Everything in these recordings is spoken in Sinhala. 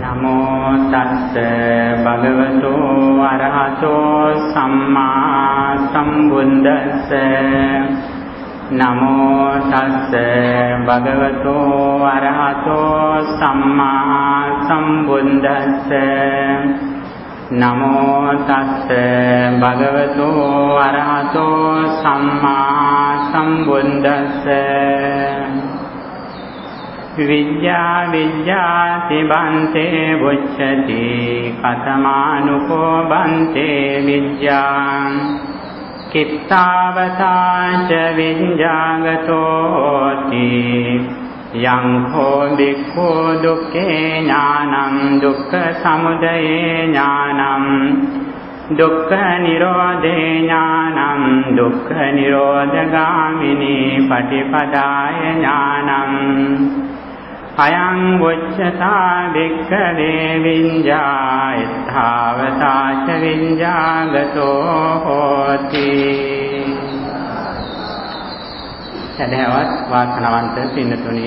නමෝ තස්ස භගවතු අරහතෝ සම්මා සම්බුද්දස්ස නමෝ තස්ස භගවතු අරහතෝ සම්මා සම්බුද්දස්ස නමෝ තස්ස භගවතු අරහතෝ සම්මා සම්බුද්දස්ස විද්‍යා විද්‍යාති බන්තේ වොච්චති කතමානුකෝ බන්තේ විද්‍යාං කිත්තාවතාච විඤ්ඤාගතෝති යං හෝ බික්ඛෝ දුක්ඛේ ඥානං දුක්ඛ සමුදයේ ඥානං දුක්ඛ නිරෝධේ ඥානං දුක්ඛ නිරෝධගාමිනී පටිපදාය ඥානං අයං වොච්චතා භික්ඛවේ විඤ්ඤායත්ථාවතාච විඤ්ඤාගතෝ හෝති. සදහවත් වාසනාවන්ත පින්නතුනි,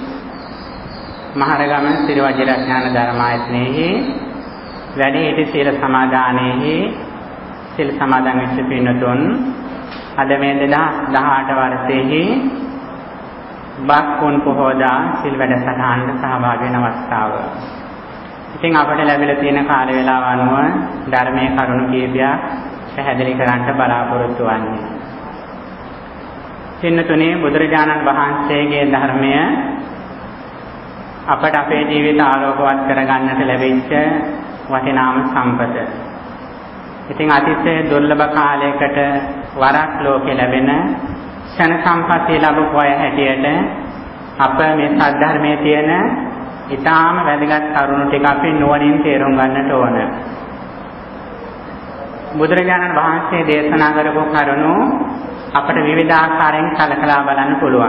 මහරගම ශ්‍රී වජිරඥාන ධර්මායතනෙහි වැඩිහිටි සීල සමාදානෙහි සීල සමාදන් වෙච්ච පින්නතුන් අද මේ 2018 වර්ෂයේහි බක්කුන් පොහොදා සිල් වැඩසටහනට සහභාගී වෙන අවස්ථාව. ඉතින් අපට ලැබිලා තියෙන කාල වේලාව අනුව ධර්මයේ කරුණු කීපයක් පැහැදිලි කරන්න බලාපොරොත්තු වෙන්නේ. පින්නතුනේ, බුදුරජාණන් වහන්සේගේ ධර්මය අපට අපේ ජීවිත ආලෝකවත් කරගන්නට ලැබිච්ච වටිනාම සම්පත. ඉතින් අතිශය දුර්ලභ කාලයකට වරක් ලෝකේ ලැබෙන ක්ෂණ සම්පත්තිය ලැබුව අය හැටියට අප මේ සද්ධර්මයේ තියෙන ඊටාම වැදගත් කරුණු ටික අපි නුවණින් තේරුම් ගන්නට ඕන. බුදුරජාණන් වහන්සේ දේශනා කරපු කරුණු අපට විවිධාකාරයෙන් සලකලා බලන්න පුළුවන්.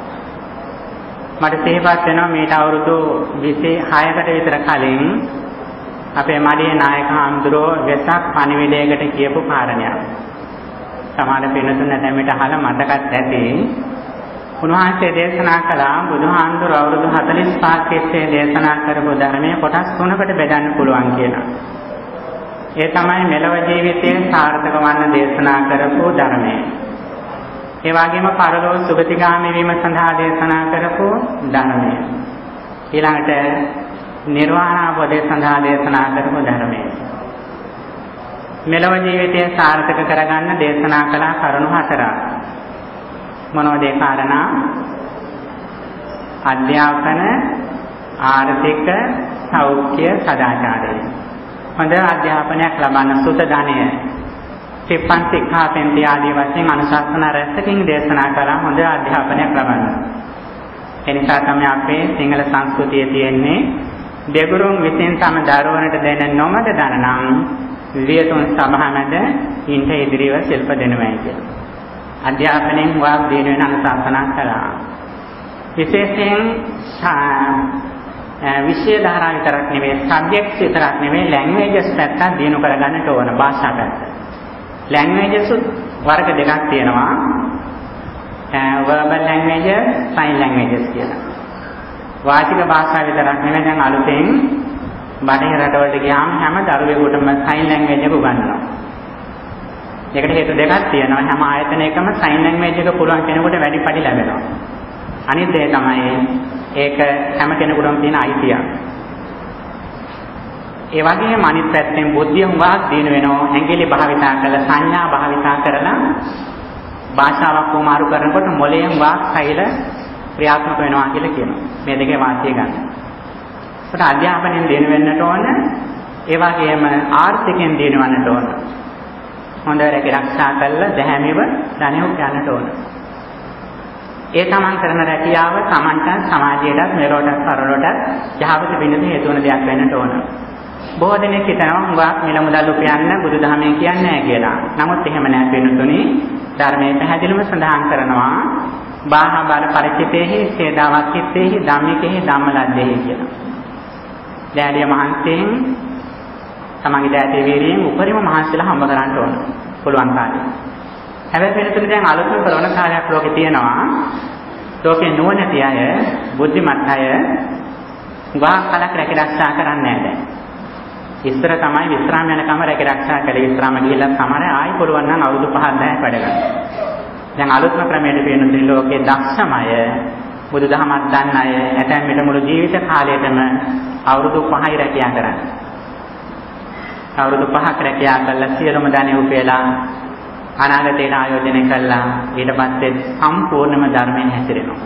මට සිහිපත් වෙනවා මේට අවුරුදු 26කට විතර කලින් අපේ මඩියේ නායක හඳුරෝ වෙසක් පණිවිඩයකට කියපු කාරණයක්. සමහර පින්නතුන් නැතැම්මට අහලා මතකත් ඇති. උන්වහන්සේ දේශනා කළා බුදුහාමුදුරුවෝ අවුරුදු 45ක් තිස්සේ දේශනා කරපු ධර්මයේ කොටස් 3කට බෙදන්න පුළුවන් කියලා. ඒ තමයි මෙලව ජීවිතයේ සාර්ථක වන්න දේශනා කරපු ධර්මය. ඒ වගේම පරලෝක සුගතිගාමී වීම සඳහා දේශනා කරපු ධර්මය. ඊළඟට නිර්වාණ අවබෝධය සඳහා දේශනා කරපු ධර්මය. මෙලව ජීවිතය සාර්ථක කරගන්න දේශනා කළ කරුණු 4ක්. මොනවද ඒ කාරණා? අධ්‍යාපන, ආර්ථික, සෞඛ්‍ය, සදාචාරය. හොඳ අධ්‍යාපනයක් ලබන්න සුත ධනය, සිප්පන් සික්ඛාපෙන්ති ආදී වශයෙන් අනුශාසනා රැසකින් දේශනා කළා හොඳ අධ්‍යාපනයක් ලබන්න. එනිසා තමයි අපේ සිංහල සංස්කෘතියේ තියෙන්නේ දෙගුරුන් විසින් තම දරුවනට දෙන නොමද දන නම් වියතුන් සභාමැද ඉන්ට ඉදිරිව ශිල්ප දෙනවයි කියලා. අධ්‍යාපනයෙන් වාග් දින වෙන අනුශාසනා කළා. විශේෂයෙන් විෂය ධාරා විතරක් නෙවෙයි, සබ්ජෙක්ට්ස් විතරක් නෙවෙයි, ලැන්ග්වේජස් පැත්ත දිනු කරගන්නට ඕන, භාෂා පැත්ත. ලැන්ග්වේජස් වර්ග දෙකක් තියෙනවා. verbal languages, sign languages කියලා. වාචික භාෂාව විතරක් නෙවෙයි, දැන් අලුතෙන් බටහිර රටවලට ගියාම හැම දරුවෙකුටම sign language එක උගන්වනවා. ඒකට හේතු දෙකක් තියෙනවා. හැම ආයතනයකම sign language එක පුළුවන් කෙනෙකුට වැඩි පඩි ලැබෙනවා. අනිත් දේ තමයි ඒක හැම කෙනෙකුටම තියෙන අයිතියක්. ඒ වගේම අනිත් පැත්තෙන් බුද්ධිය හුඟක් දින වෙනවා. ඇඟිලි භාවිතා කරලා, සංඥා භාවිතා කරලා භාෂාවක් උමාරු කරනකොට මොළයෙන් වාක් සෛල ක්‍රියාත්මක වෙනවා කියලා කියනවා. මේ දෙකේ වාසිය ගන්න. ඒකට අධ්‍යාපනයෙන් දින වෙන්නට ඕන. ඒ වගේම ආර්ථිකයෙන් දිනවන්නට ඕන. හොඳ රැකියාරක්ෂා කරලා දැහැමිව ධනෙ උපයන්නට ඕන. ඒ තමන් කරන රැකියාව තමන්ට, සමාජයටත්, මෙලොවට, පරලොවට යහපත පිණිස හේතු වන දෙයක් වෙන්නට ඕන. බොහෝ දෙනෙක් හිතනවා හුඟක් මිල මුදල් උපයන්න බුදුදහමෙන් කියන්නේ නැහැ කියලා. නමුත් එහෙම නැහැ පින්නතුනි. ධර්මයේ පැහැදිලිවම සඳහන් කරනවා බාහ බල පරිචිතේහි සේදාවක් චිත්තේහි ධම්මිකේහි ධම්මලද්දේහි කියලා. දැඩිය මහන්සියෙන් තමන්ගේ දෑතේ වීරියෙන් උපරිම මහන්සියලා හම්බ කරන්න ඕන පුළුවන් කාලේ. හැබැයි පිළිතුරු දැන් අලුතෙන් කරන කාලයක් ලෝකේ තියෙනවා. ලෝකේ නුවණැති අය, බුද්ධිමත් අය ගා කලක් රැකී කරන්නේ නැහැ දැන්. ඉස්සර තමයි විශ්‍රාම යනකම රැකී ආරක්ෂා කළේ. විශ්‍රාම ගිහිල්ලා සමහර ආයි පුළුවන් නම් අවුරුදු 5-10ක් වැඩ ගන්න. දැන් අලුත්ම ක්‍රමයට පේන ත්‍රිලෝකයේ දක්ෂමය බුදුදහමක් දන්න අය ඇතැම් විට මුළු ජීවිත කාලයටම අවුරුදු 5යි රැකියා කරන්නේ. අවුරුදු 5ක් රැකියා කළා සියලුම ධනෙ උපයලා අනාගතයට ආයෝජනය කළා. ඊට පස්සේ සම්පූර්ණම ධර්මයෙන් හැසිරෙනවා.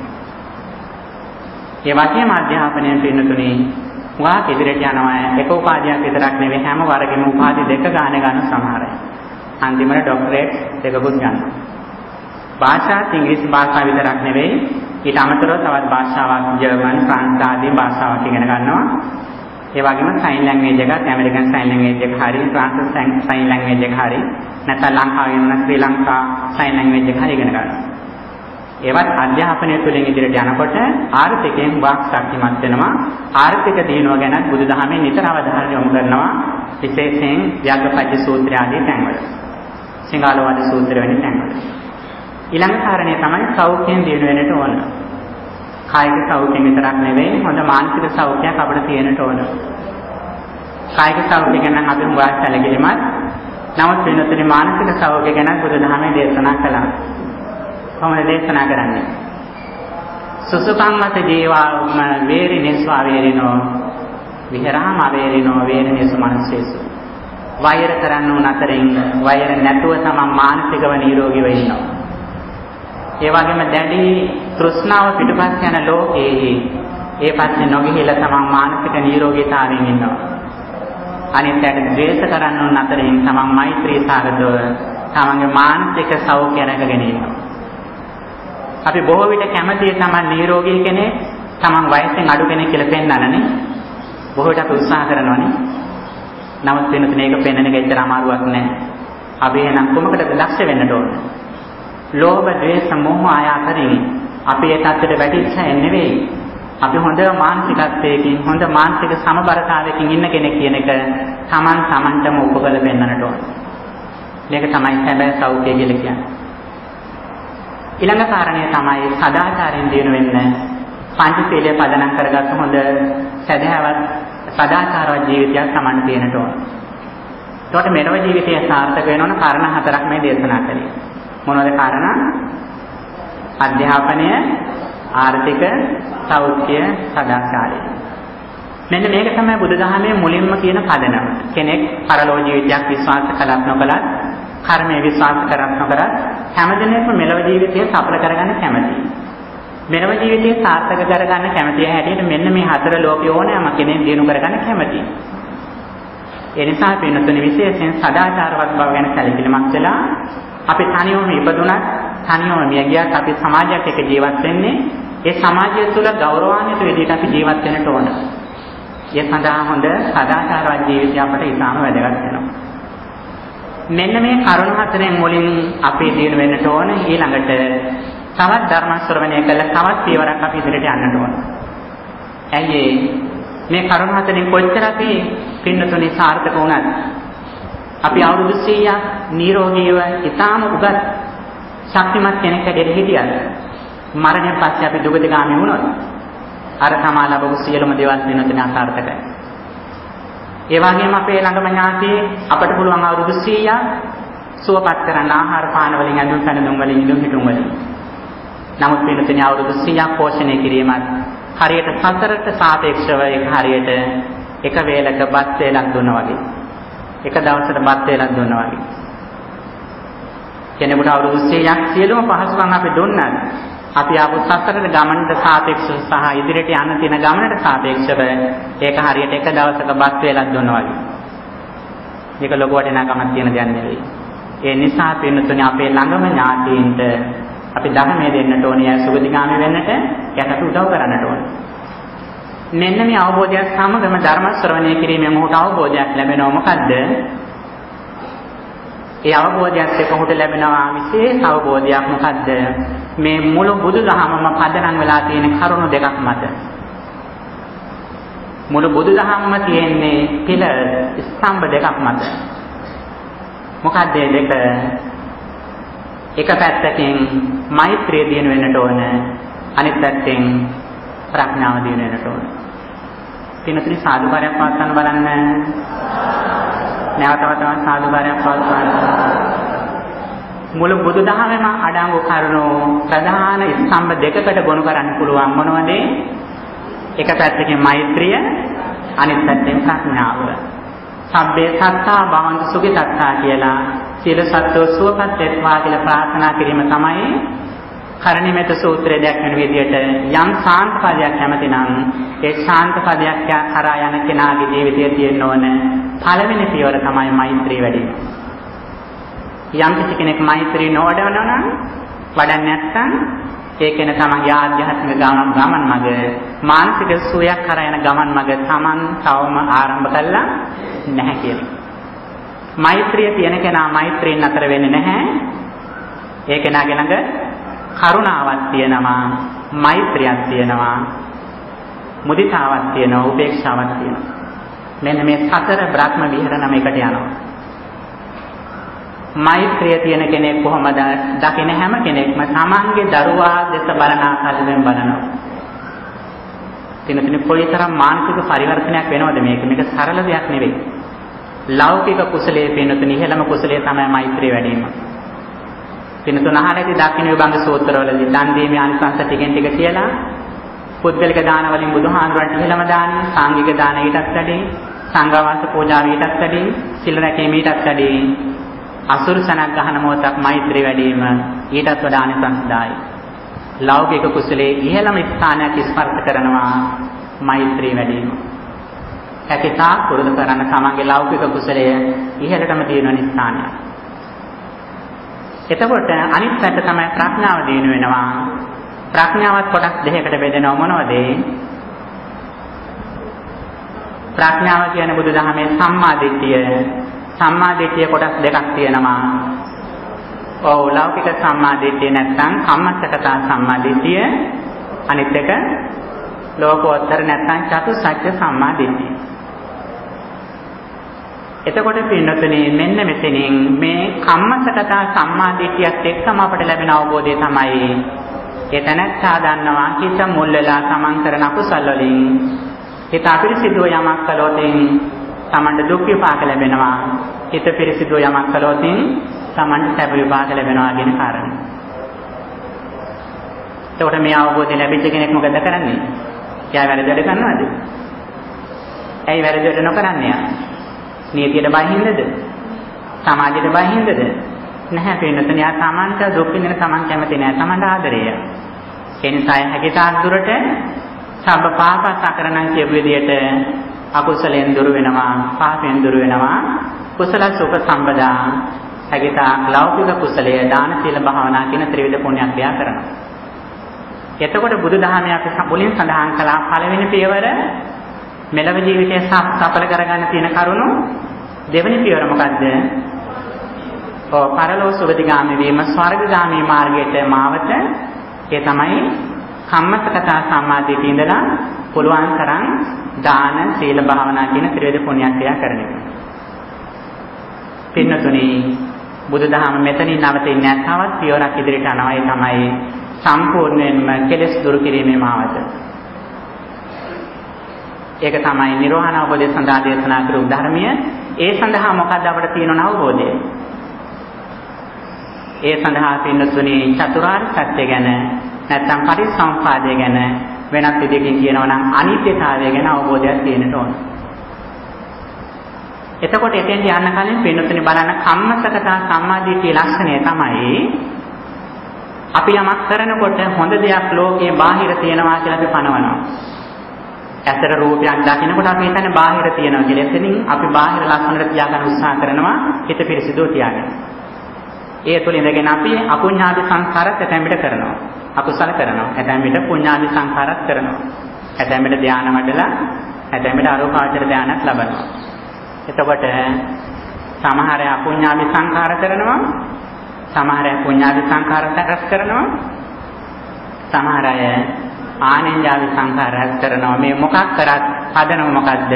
ඒ වගේම අධ්‍යාපනයෙන් පින්නතුනේ වාක් ඉදිරියට යනවා. එක උපාධියක් විතරක් නෙවෙයි හැම වර්ගෙම උපාධි දෙක ගන්න සමහර අය. අන්තිමට ડોක්ටරේට් දෙකකුත් ගන්නවා. භාෂාත් ඉංග්‍රීසි භාෂාව විතරක් නෙවෙයි ඊට අමතරව තවත් භාෂාවක් ජර්මන් ප්‍රංශ ආදී භාෂාවක් ඉගෙන ගන්නවා. ඒ වගේම සයින් ලැන්ග්වේජ් එකත් ඇමරිකන් සයින් ලැන්ග්වේජ් එක හරි ප්‍රංශ සයින් ලැන්ග්වේජ් එක හරි නැත්නම් ලංකාවේ ඉන්න ශ්‍රී ලංකා සයින් ලැන්ග්වේජ් එක හරි ඉගෙන ගන්නවා. ඒවත් අධ්‍යාපනය තුළින් ඉදිරියට යනකොට ආර්ථිකයෙන් වාක් ශක්තිමත් වෙනවා. ආර්ථික දියුණුව ගැන බුදුදහමේ නිතර අවධානය යොමු කරනවා. විශේෂයෙන් ව්‍යාග්ගපජ්ජ සූත්‍රය ආදී තැන්වල. සිංහලවාද සූත්‍රය වැනි තැන්වල. ඊළඟ කාරණය තමයි සෞඛ්‍යයෙන් දියුණු වෙන්නට ඕන. කායික සෞඛ්‍යයෙන් විතරක් නෙවෙයි හොඳ මානසික සෞඛ්‍යයක් අපිට තියෙන්නට ඕන. කායික සෞඛ්‍ය ගැන අපි හුඟක් සැලකිලිමත්. නමුත් වෙනතුනේ මානසික සෞඛ්‍ය ගැන බුදුදහමේ දේශනා කළා. කොහොමද දේශනා කරන්නේ? සුසුකම් මත ජීවා වේරිනිස්වා වේරිනෝ විහෙරාම වේරිනෝ වේරිනිසු මනසේසු. වෛර කරන්න උන අතරින් වෛර නැතුව තමන් මානසිකව නිරෝගීව ඉන්නවා. ඒ වගේම දැඩි තෘෂ්ණාව පිටපත් යන ලෝකයේ ඒ පස්සේ නොගිහිලා තමන් මානසික නිරෝගීතාවයෙන් ඉන්නවා. අනිත්යට ද්වේෂ කරන්න උන අතරින් තමන් මෛත්‍රී සාගතව තමන්ගේ මානසික සෞඛ්‍ය රැකගෙන ඉන්නවා. අපි බොහෝ විට කැමතියි තමන් නිරෝගී කෙනෙක්, තමන් වයසෙන් අඩු කෙනෙක් කියලා පෙන්වන්නනේ. බොහෝ විට අපි උත්සාහ කරනවානේ. නමුත් වෙනතුනේ ඒක පෙන්වන එක ඇත්තට අමාරුවක් නෑ. අපි එහෙනම් කොමකටද දක්ෂ වෙන්න ඕන? ලෝභ, ද්වේෂ, මෝහ ආයතරින් අපි ඒ තත්ත්වයට වැටිච්ච අය නෙවෙයි. අපි හොඳ මානසිකත්වයකින්, හොඳ මානසික සමබරතාවයකින් ඉන්න කෙනෙක් කියන එක තමන්ටම උපකල පෙන්වන්නට ඕන. මේක තමයි සැබෑ සෞඛ්‍යය කියලා කියන්නේ. ඊළඟ කාරණය තමයි සදාචාරයෙන් දිනු වෙන්න. පංචශීලයේ පදනම් කරගත්ත හොඳ සදහවත් සදාචාරවත් ජීවිතයක් තමන්ට තියෙන්නට ඕන. ඒකට මෙලොව ජීවිතය සාර්ථක වෙනවන කාරණා හතරක් මේ දේශනා කළේ. මොනවද කාරණා? අධ්‍යාපනය, ආර්ථික, සෞඛ්‍ය, සදාචාරය. මෙන්න මේක තමයි බුදුදහමේ මුලින්ම කියන පදනම. කෙනෙක් පරලෝක ජීවිතයක් විශ්වාස කළත් නොකළත්, කර්මයේ විශ්වාස කරත් නොකරත් හැමදෙනෙක්ම මෙලොව ජීවිතය සඵල කරගන්න කැමතියි. මෙලොව ජීවිතය සාර්ථක කරගන්න කැමතිය හැටියට මෙන්න මේ හතර ලෝකේ ඕනෑම කෙනෙක් දිනු කරගන්න කැමතියි. ඒ නිසා පින්නතුනි විශේෂයෙන් සදාචාරවත් බව ගැන සැලකිලිමත් වෙලා අපි තනියම ඉපදුණත් තනියම මිය ගියත් අපි සමාජයක් එක්ක ජීවත් වෙන්නේ ඒ සමාජය තුළ ගෞරවාන්විත විදිහට අපි ජීවත් වෙන්නට ඕන. ඒ සඳහා හොඳ සදාචාරවත් ජීවිතය අපට ඉතාම වැදගත් වෙනවා. මෙන්න මේ කරුණ හතරෙන් මුලින් අපි දිනු වෙන්නට ඕන. ඊළඟට තවත් ධර්ම ශ්‍රවණය කළ තවත් පියවරක් අපි ඉදිරියට යන්නට ඕන. ඇයි මේ කරුණ හතරෙන් කොච්චර අපි පින්නතුනේ සාර්ථක වුණත් අපි අවුරුදු 100ක් නිරෝගීව ඉතාම උගත් ශක්තිමත් කෙනෙක් හැටියට හිටියද මරණයෙන් පස්සේ අපි දුගතිගාමී වුණොත් අර තමා ලැබපු සියලුම දේවල් වෙනතන අසාර්ථකයි. ඒ වගේම අපේ ළඟම ඥාතියේ අපට පුළුවන් අවුරුදු 100ක් සුවපත් කරන්න ආහාර පාන වලින් ඇඳුම් පැළඳුම් වලින් ඉදුම් හිටුම් වලින්. නමුත් වෙනතන අවුරුදු 100ක් පෝෂණය කිරීමත් හරියට සතරට සාපේක්ෂව ඒක හරියට එක වේලක බත් වේලක් දුන්නා වගේ. එක දවසකට බත් වේලක් දුන්නා වගේ. කෙනෙකුට අවුරුදු 100ක් සියලුම පහසුකම් අපි දුන්නත් අපි ආපු සතරට ගමනට සාපේක්ෂව සහ ඉදිරියට යන්න තියෙන ගමනට සාපේක්ෂව ඒක හරියට එක දවසක බත් වේලක් දුන්නා වගේ. මේක ලොකු වටිනාකමක් තියෙන දෙයක් නෙවෙයි. ඒ නිසා පින්නතුනේ අපේ ළඟම ඥාතීන්ට අපි ධර්මයේ දෙන්නට ඕනේ, සුගතිගාමී වෙන්නට යකට උදව් කරන්නට ඕනේ. මෙන්න මේ අවබෝධය සමගම ධර්ම ශ්‍රවණය කිරීමෙන් මොහොත අවබෝධයක් ලැබෙනවා. මොකද්ද? ඒ අවබෝධයත් එක්ක ඔහුට ලැබෙනවා විශේෂ අවබෝධයක්. මොකද්ද? මේ මුළු බුදුදහමම පදනම් වෙලා තියෙන කරුණු දෙකක් මත. මුළු බුදුදහමම තියෙන්නේ පිළ ස්තම්භ දෙකක් මත. මොකද්ද මේ දෙක? එක පැත්තකින් මෛත්‍රිය දිනු වෙන්නට ඕන, අනිත් පැත්තෙන් ප්‍රඥාව දිනු වෙන්නට ඕන. පින්නතුනි සාදුකාරයක් පවත්වන්න බලන්න. නැවතවත් සාදුකාරයක් පවත්වන්න. මුළු බුදුදහමේම අඩංගු කරුණු ප්‍රධාන ස්තම්භ දෙකකට ගොනු කරන්න පුළුවන්. මොනවද? එක පැත්තකින් මෛත්‍රිය, අනිත් පැත්තෙන් ප්‍රඥාව. සබ්බේ සත්තා භවන්තු සුඛිතත්තා කියලා සියලු සත්වෝ සුවපත් වෙත්වා කියලා ප්‍රාර්ථනා කිරීම තමයි කරණීයමෙත සූත්‍රයේ දැක්වෙන විදිහට යම් ශාන්ත පදයක් කැමතිනම් ඒ ශාන්ත පදයක් කරා යන කෙනාගේ ජීවිතයේ තියෙන්න ඕන පළවෙනි පියවර තමයි මෛත්‍රිය වැඩි. යම් කෙනෙක් මෛත්‍රිය නොවඩනවා නම් වඩන්නේ නැත්නම් ඒ කෙන තමන්ගේ ආධ්‍යාත්මික ගමන් මඟ මානසික සුවයක් කරා යන ගමන් මඟ තමන් තවම ආරම්භ කළා නැහැ කියලා. මෛත්‍රිය තියෙන කෙනා මෛත්‍රියෙන් අතර වෙන්නේ නැහැ. ඒ කෙනාගේ ළඟ කරුණාවක් තියෙනවා, මෛත්‍රියක් තියෙනවා, මුදිතාවක් තියෙනවා, උපේක්ෂාවක් තියෙනවා. මෙන්න මේ සතර බ්‍රහ්ම විහරණම එකට යනවා. මෛත්‍රිය තියෙන කෙනෙක් කොහොමද දකින හැම කෙනෙක්ම තමන්ගේ දරුවා දෙස බලන ආකාරයෙන් බලනවා. තිනතින කොයිතරම් මානසික පරිවර්තනයක් වෙනවද මේක? මේක සරල දෙයක් නෙවෙයි. ලෞකික කුසලයේ පින්නතුන ඉහළම කුසලයේ තමයි මෛත්‍රිය වැඩි වීම. පින්නතුන අහලාදී දකින්න විභංග සූත්‍රවලදී දන් දීමේ අනිසංස ටිකෙන් ටික කියලා පුද්ගලික දාන වලින් බුදුහාඳුරන්ට ඉහළම දාන, සාංගික දාන ඊටත් වැඩි, සංඝවාස පූජා ඊටත් වැඩි, සිල් රැකීම ඊටත් වැඩි, අසුරු සනක් ගහන මොහොතක් මෛත්‍රිය වැඩි වීම ඊටත් වඩා අනිසංසදායි. ලෞකික කුසලයේ ඉහළම ස්ථානයක් ස්පර්ශ කරනවා මෛත්‍රිය වැඩි වීම. හැකිතා පුරුදු කරන තමන්ගේ ලෞකික කුසලය ඉහළටම තියෙන ස්ථානයක්. එතකොට අනිත් පැත්ත තමයි ප්‍රඥාව දිනු වෙනවා. ප්‍රඥාවත් කොටස් දෙකකට බෙදෙනව මොනවද? ප්‍රඥාව කියන්නේ බුදුදහමේ සම්මා දිට්ඨිය. සම්මා දිට්ඨිය කොටස් දෙකක් තියෙනවා. ඔව් ලෞකික සම්මා දිට්ඨිය නැත්නම් කම්මස්සකතා සම්මා දිට්ඨිය. අනිත් එක ලෝකෝත්තර නැත්නම් චතුස්සත්‍ය සම්මා දිට්ඨිය. එතකොට පින්නතුනේ මෙන්න මෙතනින් මේ කම්මස්සකතා සම්මා දිට්ඨියත් එක්කම අපට ලැබෙන අවබෝධය තමයි එතනත්තා දන්නවා හිත මුල් වෙලා තමන් කරන අකුසල් වලින් හිත අපිරිසිදුව යමක් කළොත් තමන්ට දුක් විපාක ලැබෙනවා. හිත පිරිසිදුව යමක් කළොත් තමන්ට සැප විපාක ලැබෙනවා කියන කාරණය. එතකොට මේ අවබෝධය ලැබිච්ච කෙනෙක් මොකද කරන්නේ? එයා වැරදිද කරනවද? ඇයි වැරදිද නොකරන්නේ? නීතියට බහින්දද? සමාජයට බහින්දද? නැහැ පින්නතුනි. යා තමන්ට දුක් විඳින තමන් කැමති නැහැ. තමන්ට ආදරය. ඒ නිසා හැකිතාක් දුරට සබ්බ පාපසකරණං කියපු විදිහට අකුසලෙන් දුර වෙනවා, පාපෙන් දුර වෙනවා. කුසල සුඛ සම්පදා හැකිතාක් ලෞකික කුසලය දාන සීල භාවනා කියන ත්‍රිවිධ පුණ්‍ය ක්‍රියා කරනවා. එතකොට බුදුදහමේ අපි මුලින් සඳහන් කළා පළවෙනි පියවර මෙලව ජීවිතය සඵල කරගන්න තියෙන කරුණු. දෙවෙනි පියවර මොකද්ද? පරලෝ සුගතිගාමී වීම, ස්වර්ගගාමී මාර්ගයට මාවත. ඒ තමයි කම්මස්සකතා සම්මාදිට්ඨිය ඉඳලා පුළුවන් තරම් දාන සීල භාවනා කියන ත්‍රිවිධ පුණ්‍ය ක්‍රියා කරන එක. පින්නතුනි බුදුදහම මෙතනින් නවතින්නේ නැහැ. තවත් පියවරක් ඉදිරියට යනවා. ඒ තමයි සම්පූර්ණයෙන්ම කෙලෙස් දුරු කිරීමේ මාවත. ඒක තමයි නිර්වාණ අවබෝධය සඳහා දේශනා කරපු ධර්මය. ඒ සඳහා මොකක්ද අපිට තියෙන අවබෝධය? ඒ සඳහා පින්නතුනි චතුරාර්ය සත්‍ය ගැන නැත්නම් පරිසම්පාදය ගැන වෙනත් විදිහකින් කියනවා නම් අනිත්‍යතාවය ගැන අවබෝධයක් තියෙන්න ඕන. එතකොට එතෙන් යන්න කලින් පින්නතුනි බලන්න කම්මස්සකතා සම්මාදිට්ඨිය ලක්ෂණය තමයි අපි යමක් කරනකොට හොඳ දෙයක් ලෝකයේ බාහිර තියෙනවා කියලා අපි පනවනවා. ඇසට රූපයක් දකිනකොට අපි හිතන්නේ බාහිර තියෙනවා කියලා. එතනින් අපි බාහිර ලක්ෂණට තියාගන්න උත්සාහ කරනවා හිත පිරිසිදුව තියාගන්න. ඒ තුළ ඉඳගෙන අපි අපුඤ්ඤාදි සංස්කාරත් ඇතැම් විට කරනවා. අකුසල කරනවා. ඇතැම් විට පුඤ්ඤාදි සංස්කාරත් කරනවා. ඇතැම් විට ධානය වඩලා ඇතැම් විට අරූපාවචර ධානයක් ලබනවා. එතකොට සමහර අය අපුඤ්ඤාදි සංස්කාර කරනවා. සමහර අය පුඤ්ඤාදි සංස්කාර රැස් කරනවා. සමහර අය ආනෙන්ජාදි සංස්කාර රැස් කරනවා. මේ මොකක් කරත් පදනම මොකද්ද?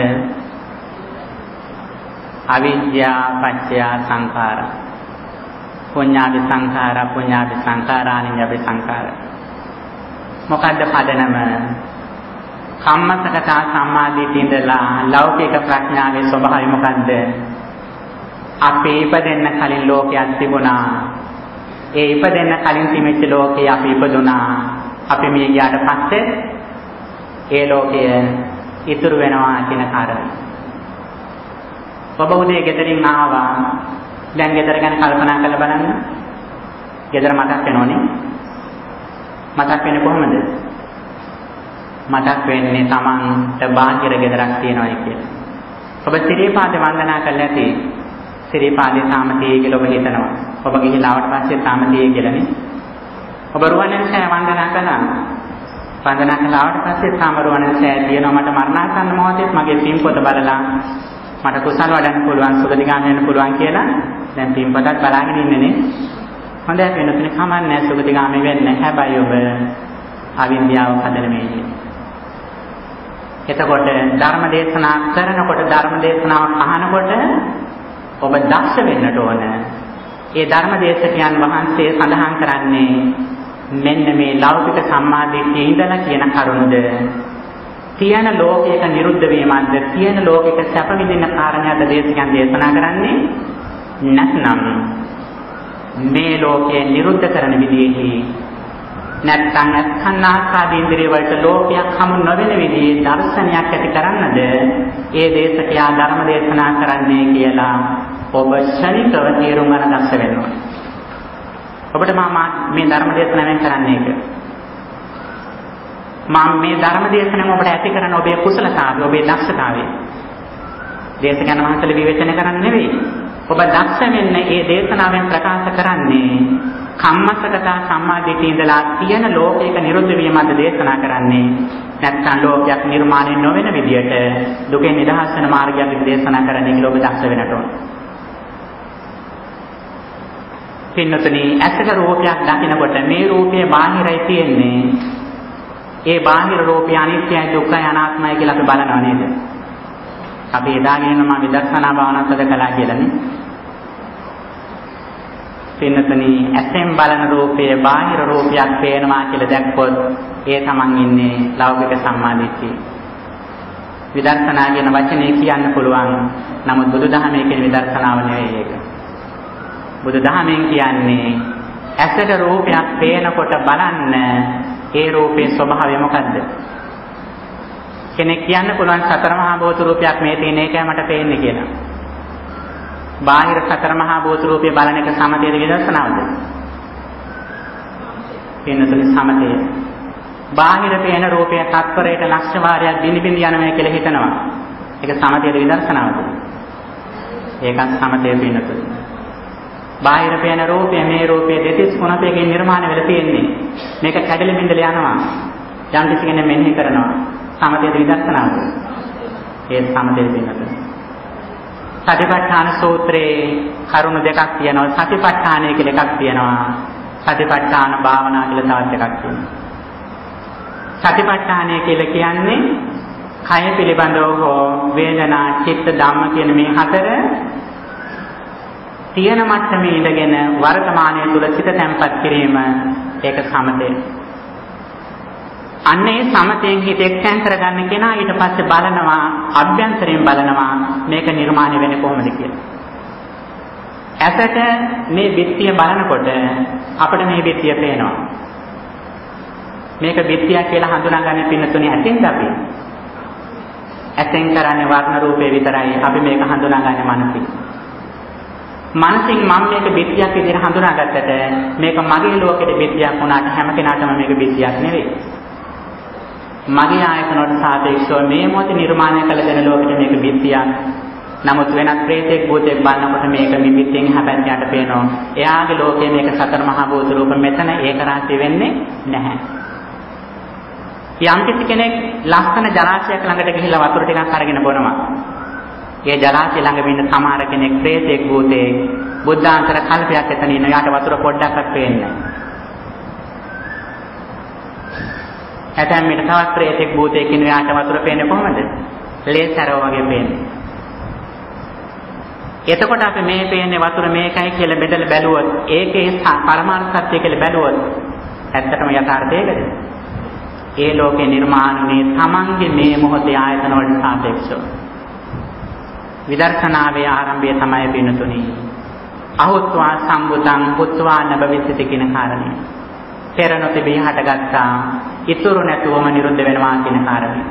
අවිද්‍යා පත්‍ය සංඛාර. පුඤ්ඤාදි සංඛාර, පුඤ්ඤාදි සංඛාර, ආනෙන්ජාදි සංඛාර. මොකද්ද පදනම? කම්මසගතා සම්මාදිටිය ඉඳලා ලෞකික ප්‍රඥාවේ ස්වභාවය මොකද්ද? අපි ඉපදෙන්න කලින් ලෝකයක් තිබුණා. ඒ ඉපදෙන්න කලින් තිබෙච්ච ලෝකේ අපි ඉපදුනා. අපි මේ ගියාට පස්සේ ඒ ලෝකය ඉතුරු වෙනවා කියන කාරණය. ඔබ උදේ ගෙදරින් ආවා. දැන් ගෙදර ගැන කල්පනා කරලා බලන්න. ගෙදර මතක් වෙනෝනේ. මතක් වෙන්නේ කොහොමද? මතක් වෙන්නේ Tamanට බාහිර ගෙදරක් තියෙනවා කියලා. ඔබ සිරිපාද වන්දනා කළා ඇති. සිරිපාදේ සාමතිය කියලා ඔබ හිතනවා. ඔබ ගිහිලා ආවට පස්සේ සාමතිය කියලානේ. ඔබ රුවන්වැලිසෑය වන්දනා කළා. වන්දනා කළාට පස්සේ සාම රුවන්වැලිසෑය තියෙනවා මට මරණාසන්න මොහොතේ මගේ පින්පොත බලලා මට කුසල වඩන්න පුළුවන් සුගතිගාමී වෙන්න පුළුවන් කියලා දැන් පින්පොතත් බලාගෙන ඉන්නේනේ. හොඳයි වෙනතුනේ කමන්නේ සුගතිගාමී වෙන්න. හැබැයි ඔබ අවිද්‍යාව හදන මේකේ. එතකොට ධර්ම දේශනා කරනකොට ධර්ම දේශනාව අහනකොට ඔබ දක්ෂ වෙන්නට ඕන. ඒ ධර්ම දේශකයන් වහන්සේ සඳහන් කරන්නේ මෙන්න මේ ලෞකික සම්මාදිට්ඨිය ඉඳලා කියන කරුණද තියෙන ලෝකයක නිරුද්ධ වීමක්ද තියෙන ලෝකයක සැප විඳින කාරණයක්ද දේශකයන් දේශනා කරන්නේ නැත්නම් මේ ලෝකයේ නිරුද්ධ කරන විදිහේ නැත්නම් අස්කන්නාකාදී ඉන්ද්‍රිය වලට ලෝකයක් හමු නොවන විදිහේ දර්ශනයක් ඇති කරන්නද ඒ දේශකයා ධර්ම දේශනා කරන්නේ කියලා ඔබ ශනිකව තේරුම් ගන්න දක්ෂ වෙන්න ඕනේ. ඔබට මම මේ ධර්ම දේශනාවෙන් කරන්නේ ඒක. මම මේ ධර්ම දේශනාව ඔබට ඇති කරන ඔබේ කුසලතාවය, ඔබේ දක්ෂතාවය. දේශකයන් වහන්සේලා විවේචනය කරන්නේ නෙවෙයි. ඔබ දක්ෂ වෙන්න මේ දේශනාවෙන් ප්‍රකාශ කරන්නේ කම්මසගතා සම්මාදිට්ඨිය ඉඳලා තියෙන ලෝකයක නිරුද්ධ වීමද දේශනා කරන්නේ නැත්නම් ලෝකයක් නිර්මාණය නොවන විදියට දුකෙන් නිදහස් වෙන මාර්ගයක් දේශනා කරන්නේ කියලා ඔබ දක්ෂ වෙන්නට ඕන. පින්නතුනි ඇසක රූපයක් දකිනකොට මේ රූපයේ බාහිරයි තියෙන්නේ. ඒ බාහිර රූපය අනිත්‍යයි දුක්ඛයි අනාත්මයි කියලා අපි බලනවා නේද? අපි එදාගෙන මම විදර්ශනා භාවනාව සදකලා කියලානේ. පින්නතුනි ඇසෙන් බලන රූපයේ බාහිර රූපයක් පේනවා කියලා දැක්කොත් ඒ තමන් ඉන්නේ ලෞකික සම්මාදිට්ඨිය. විදර්ශනා කියන වචනේ කියන්න පුළුවන්. නමුත් බුදුදහමේ කියන විදර්ශනාව නෙවෙයි ඒක. බුදුදහමෙන් කියන්නේ ඇසට රූපයක් පේනකොට බලන්න ඒ රූපේ ස්වභාවය මොකද්ද? කෙනෙක් කියන්න පුළුවන් සතර මහා භූත රූපයක් මේ තියෙන එකයි මට පේන්නේ කියලා. බාහිර සතර මහා භූත රූපය බලන එක සමතේද විදර්ශනාවද? වෙනතුනේ සමතේ. බාහිර පේන රූපය තත්පරයට ලක්ෂ වාරයක් බිනි බිනි යනවා කියලා හිතනවා. ඒක සමතේද විදර්ශනාවද? ඒකත් සමතේ වෙනතුනේ. බාහිර පේන රූපය මේ රූපයේ දෙතිස් ගුණපයකින් නිර්මාණය වෙලා තියෙන්නේ. මේක කැඩෙලි බින්දල යනවා. යම් කිසි කෙනෙක් මෙනෙහි කරනවා. සමතේද විදර්ශනාවද? ඒ සමතේ වෙනතුනේ. සතිපට්ඨාන සූත්‍රයේ කරුණු දෙකක් තියෙනවා. සතිපට්ඨානය කියලා එකක් තියෙනවා. සතිපට්ඨාන භාවනා කියලා තවත් එකක් තියෙනවා. සතිපට්ඨානය කියලා කියන්නේ කය පිළිබඳව හෝ වේදනා, චිත්ත, ධම්ම කියන මේ හතර තියෙන මට්ටමේ ඉඳගෙන වර්තමානයේ තුල සිත තැම්පත් කිරීම ඒක සමතය. අන්නේ සමතයෙන් හිත එක්තැන් කරගන්න කෙනා ඊට පස්සේ බලනවා අභ්‍යන්තරයෙන් බලනවා මේක නිර්මාණය වෙන්නේ කොහොමද කියලා. ඇසට මේ බිත්තිය බලනකොට අපිට මේ බිත්තිය පේනවා. මේක බිත්තිය කියලා හඳුනාගන්නේ පින්නතුනේ ඇතින්ද අපි? ඇසෙන් කරන්නේ වර්ණ රූපේ විතරයි. අපි මේක හඳුනාගන්නේ මනසින්. මනසින් මම මේක බිත්තියක් විදිහට හඳුනාගත්තට මේක මගේ ලෝකෙට බිත්තියක් වුණාට හැම කෙනාටම මේක බිත්තියක් නෙවෙයි. මගේ ආයතනවලට සාපේක්ෂව මේ මොහොතේ නිර්මාණය කළ දෙන ලෝකෙට මේක බිත්තියක්. නමුත් වෙනත් ප්‍රේතෙක් භූතෙක් බලනකොට මේක නිමිත්තෙන් හැපැත්තට පේනවා. එයාගේ ලෝකයේ මේක සතර මහා භූත රූප මෙතන ඒක රාශිය වෙන්නේ නැහැ. යම් කෙනෙක් ලස්සන ජලාශයක් ළඟට ගිහිල්ලා වතුර ටිකක් අරගෙන බොනවා. ඒ ජලාශය ළඟ ඉන්න සමහර කෙනෙක් ප්‍රේතෙක් භූතෙක් බුද්ධාන්තර කල්පයක් එතන ඉන්න යාට වතුර පොඩ්ඩක්වත් පේන්නේ නැහැ. ඇතැම් මිට තවත් ප්‍රේතෙක් භූතෙක් ඉන්න යාට වතුර පේන්නේ කොහොමද? ලේසරව වගේ පේන්නේ. එතකොට අපි මේ පේන්නේ වතුර මේකයි කියලා බෙදලා බැලුවොත් ඒකේ පරමාර්ථ සත්‍ය කියලා බැලුවොත් ඇත්තටම යථාර්ථය ඒකද? ඒ ලෝකේ නිර්මාණුනේ තමන්ගේ මේ මොහොතේ ආයතන වලට සාපේක්ෂව. විදර්ශනාවේ ආරම්භය තමයි පින්නතුනි. අහොත්වා සම්බුතං පුත්වා නබවිසිත කියන කාරණය. පෙර නොතිබී හටගත්තා ඉතුරු නැතුවම නිරුද්ධ වෙනවා කියන කාරණය.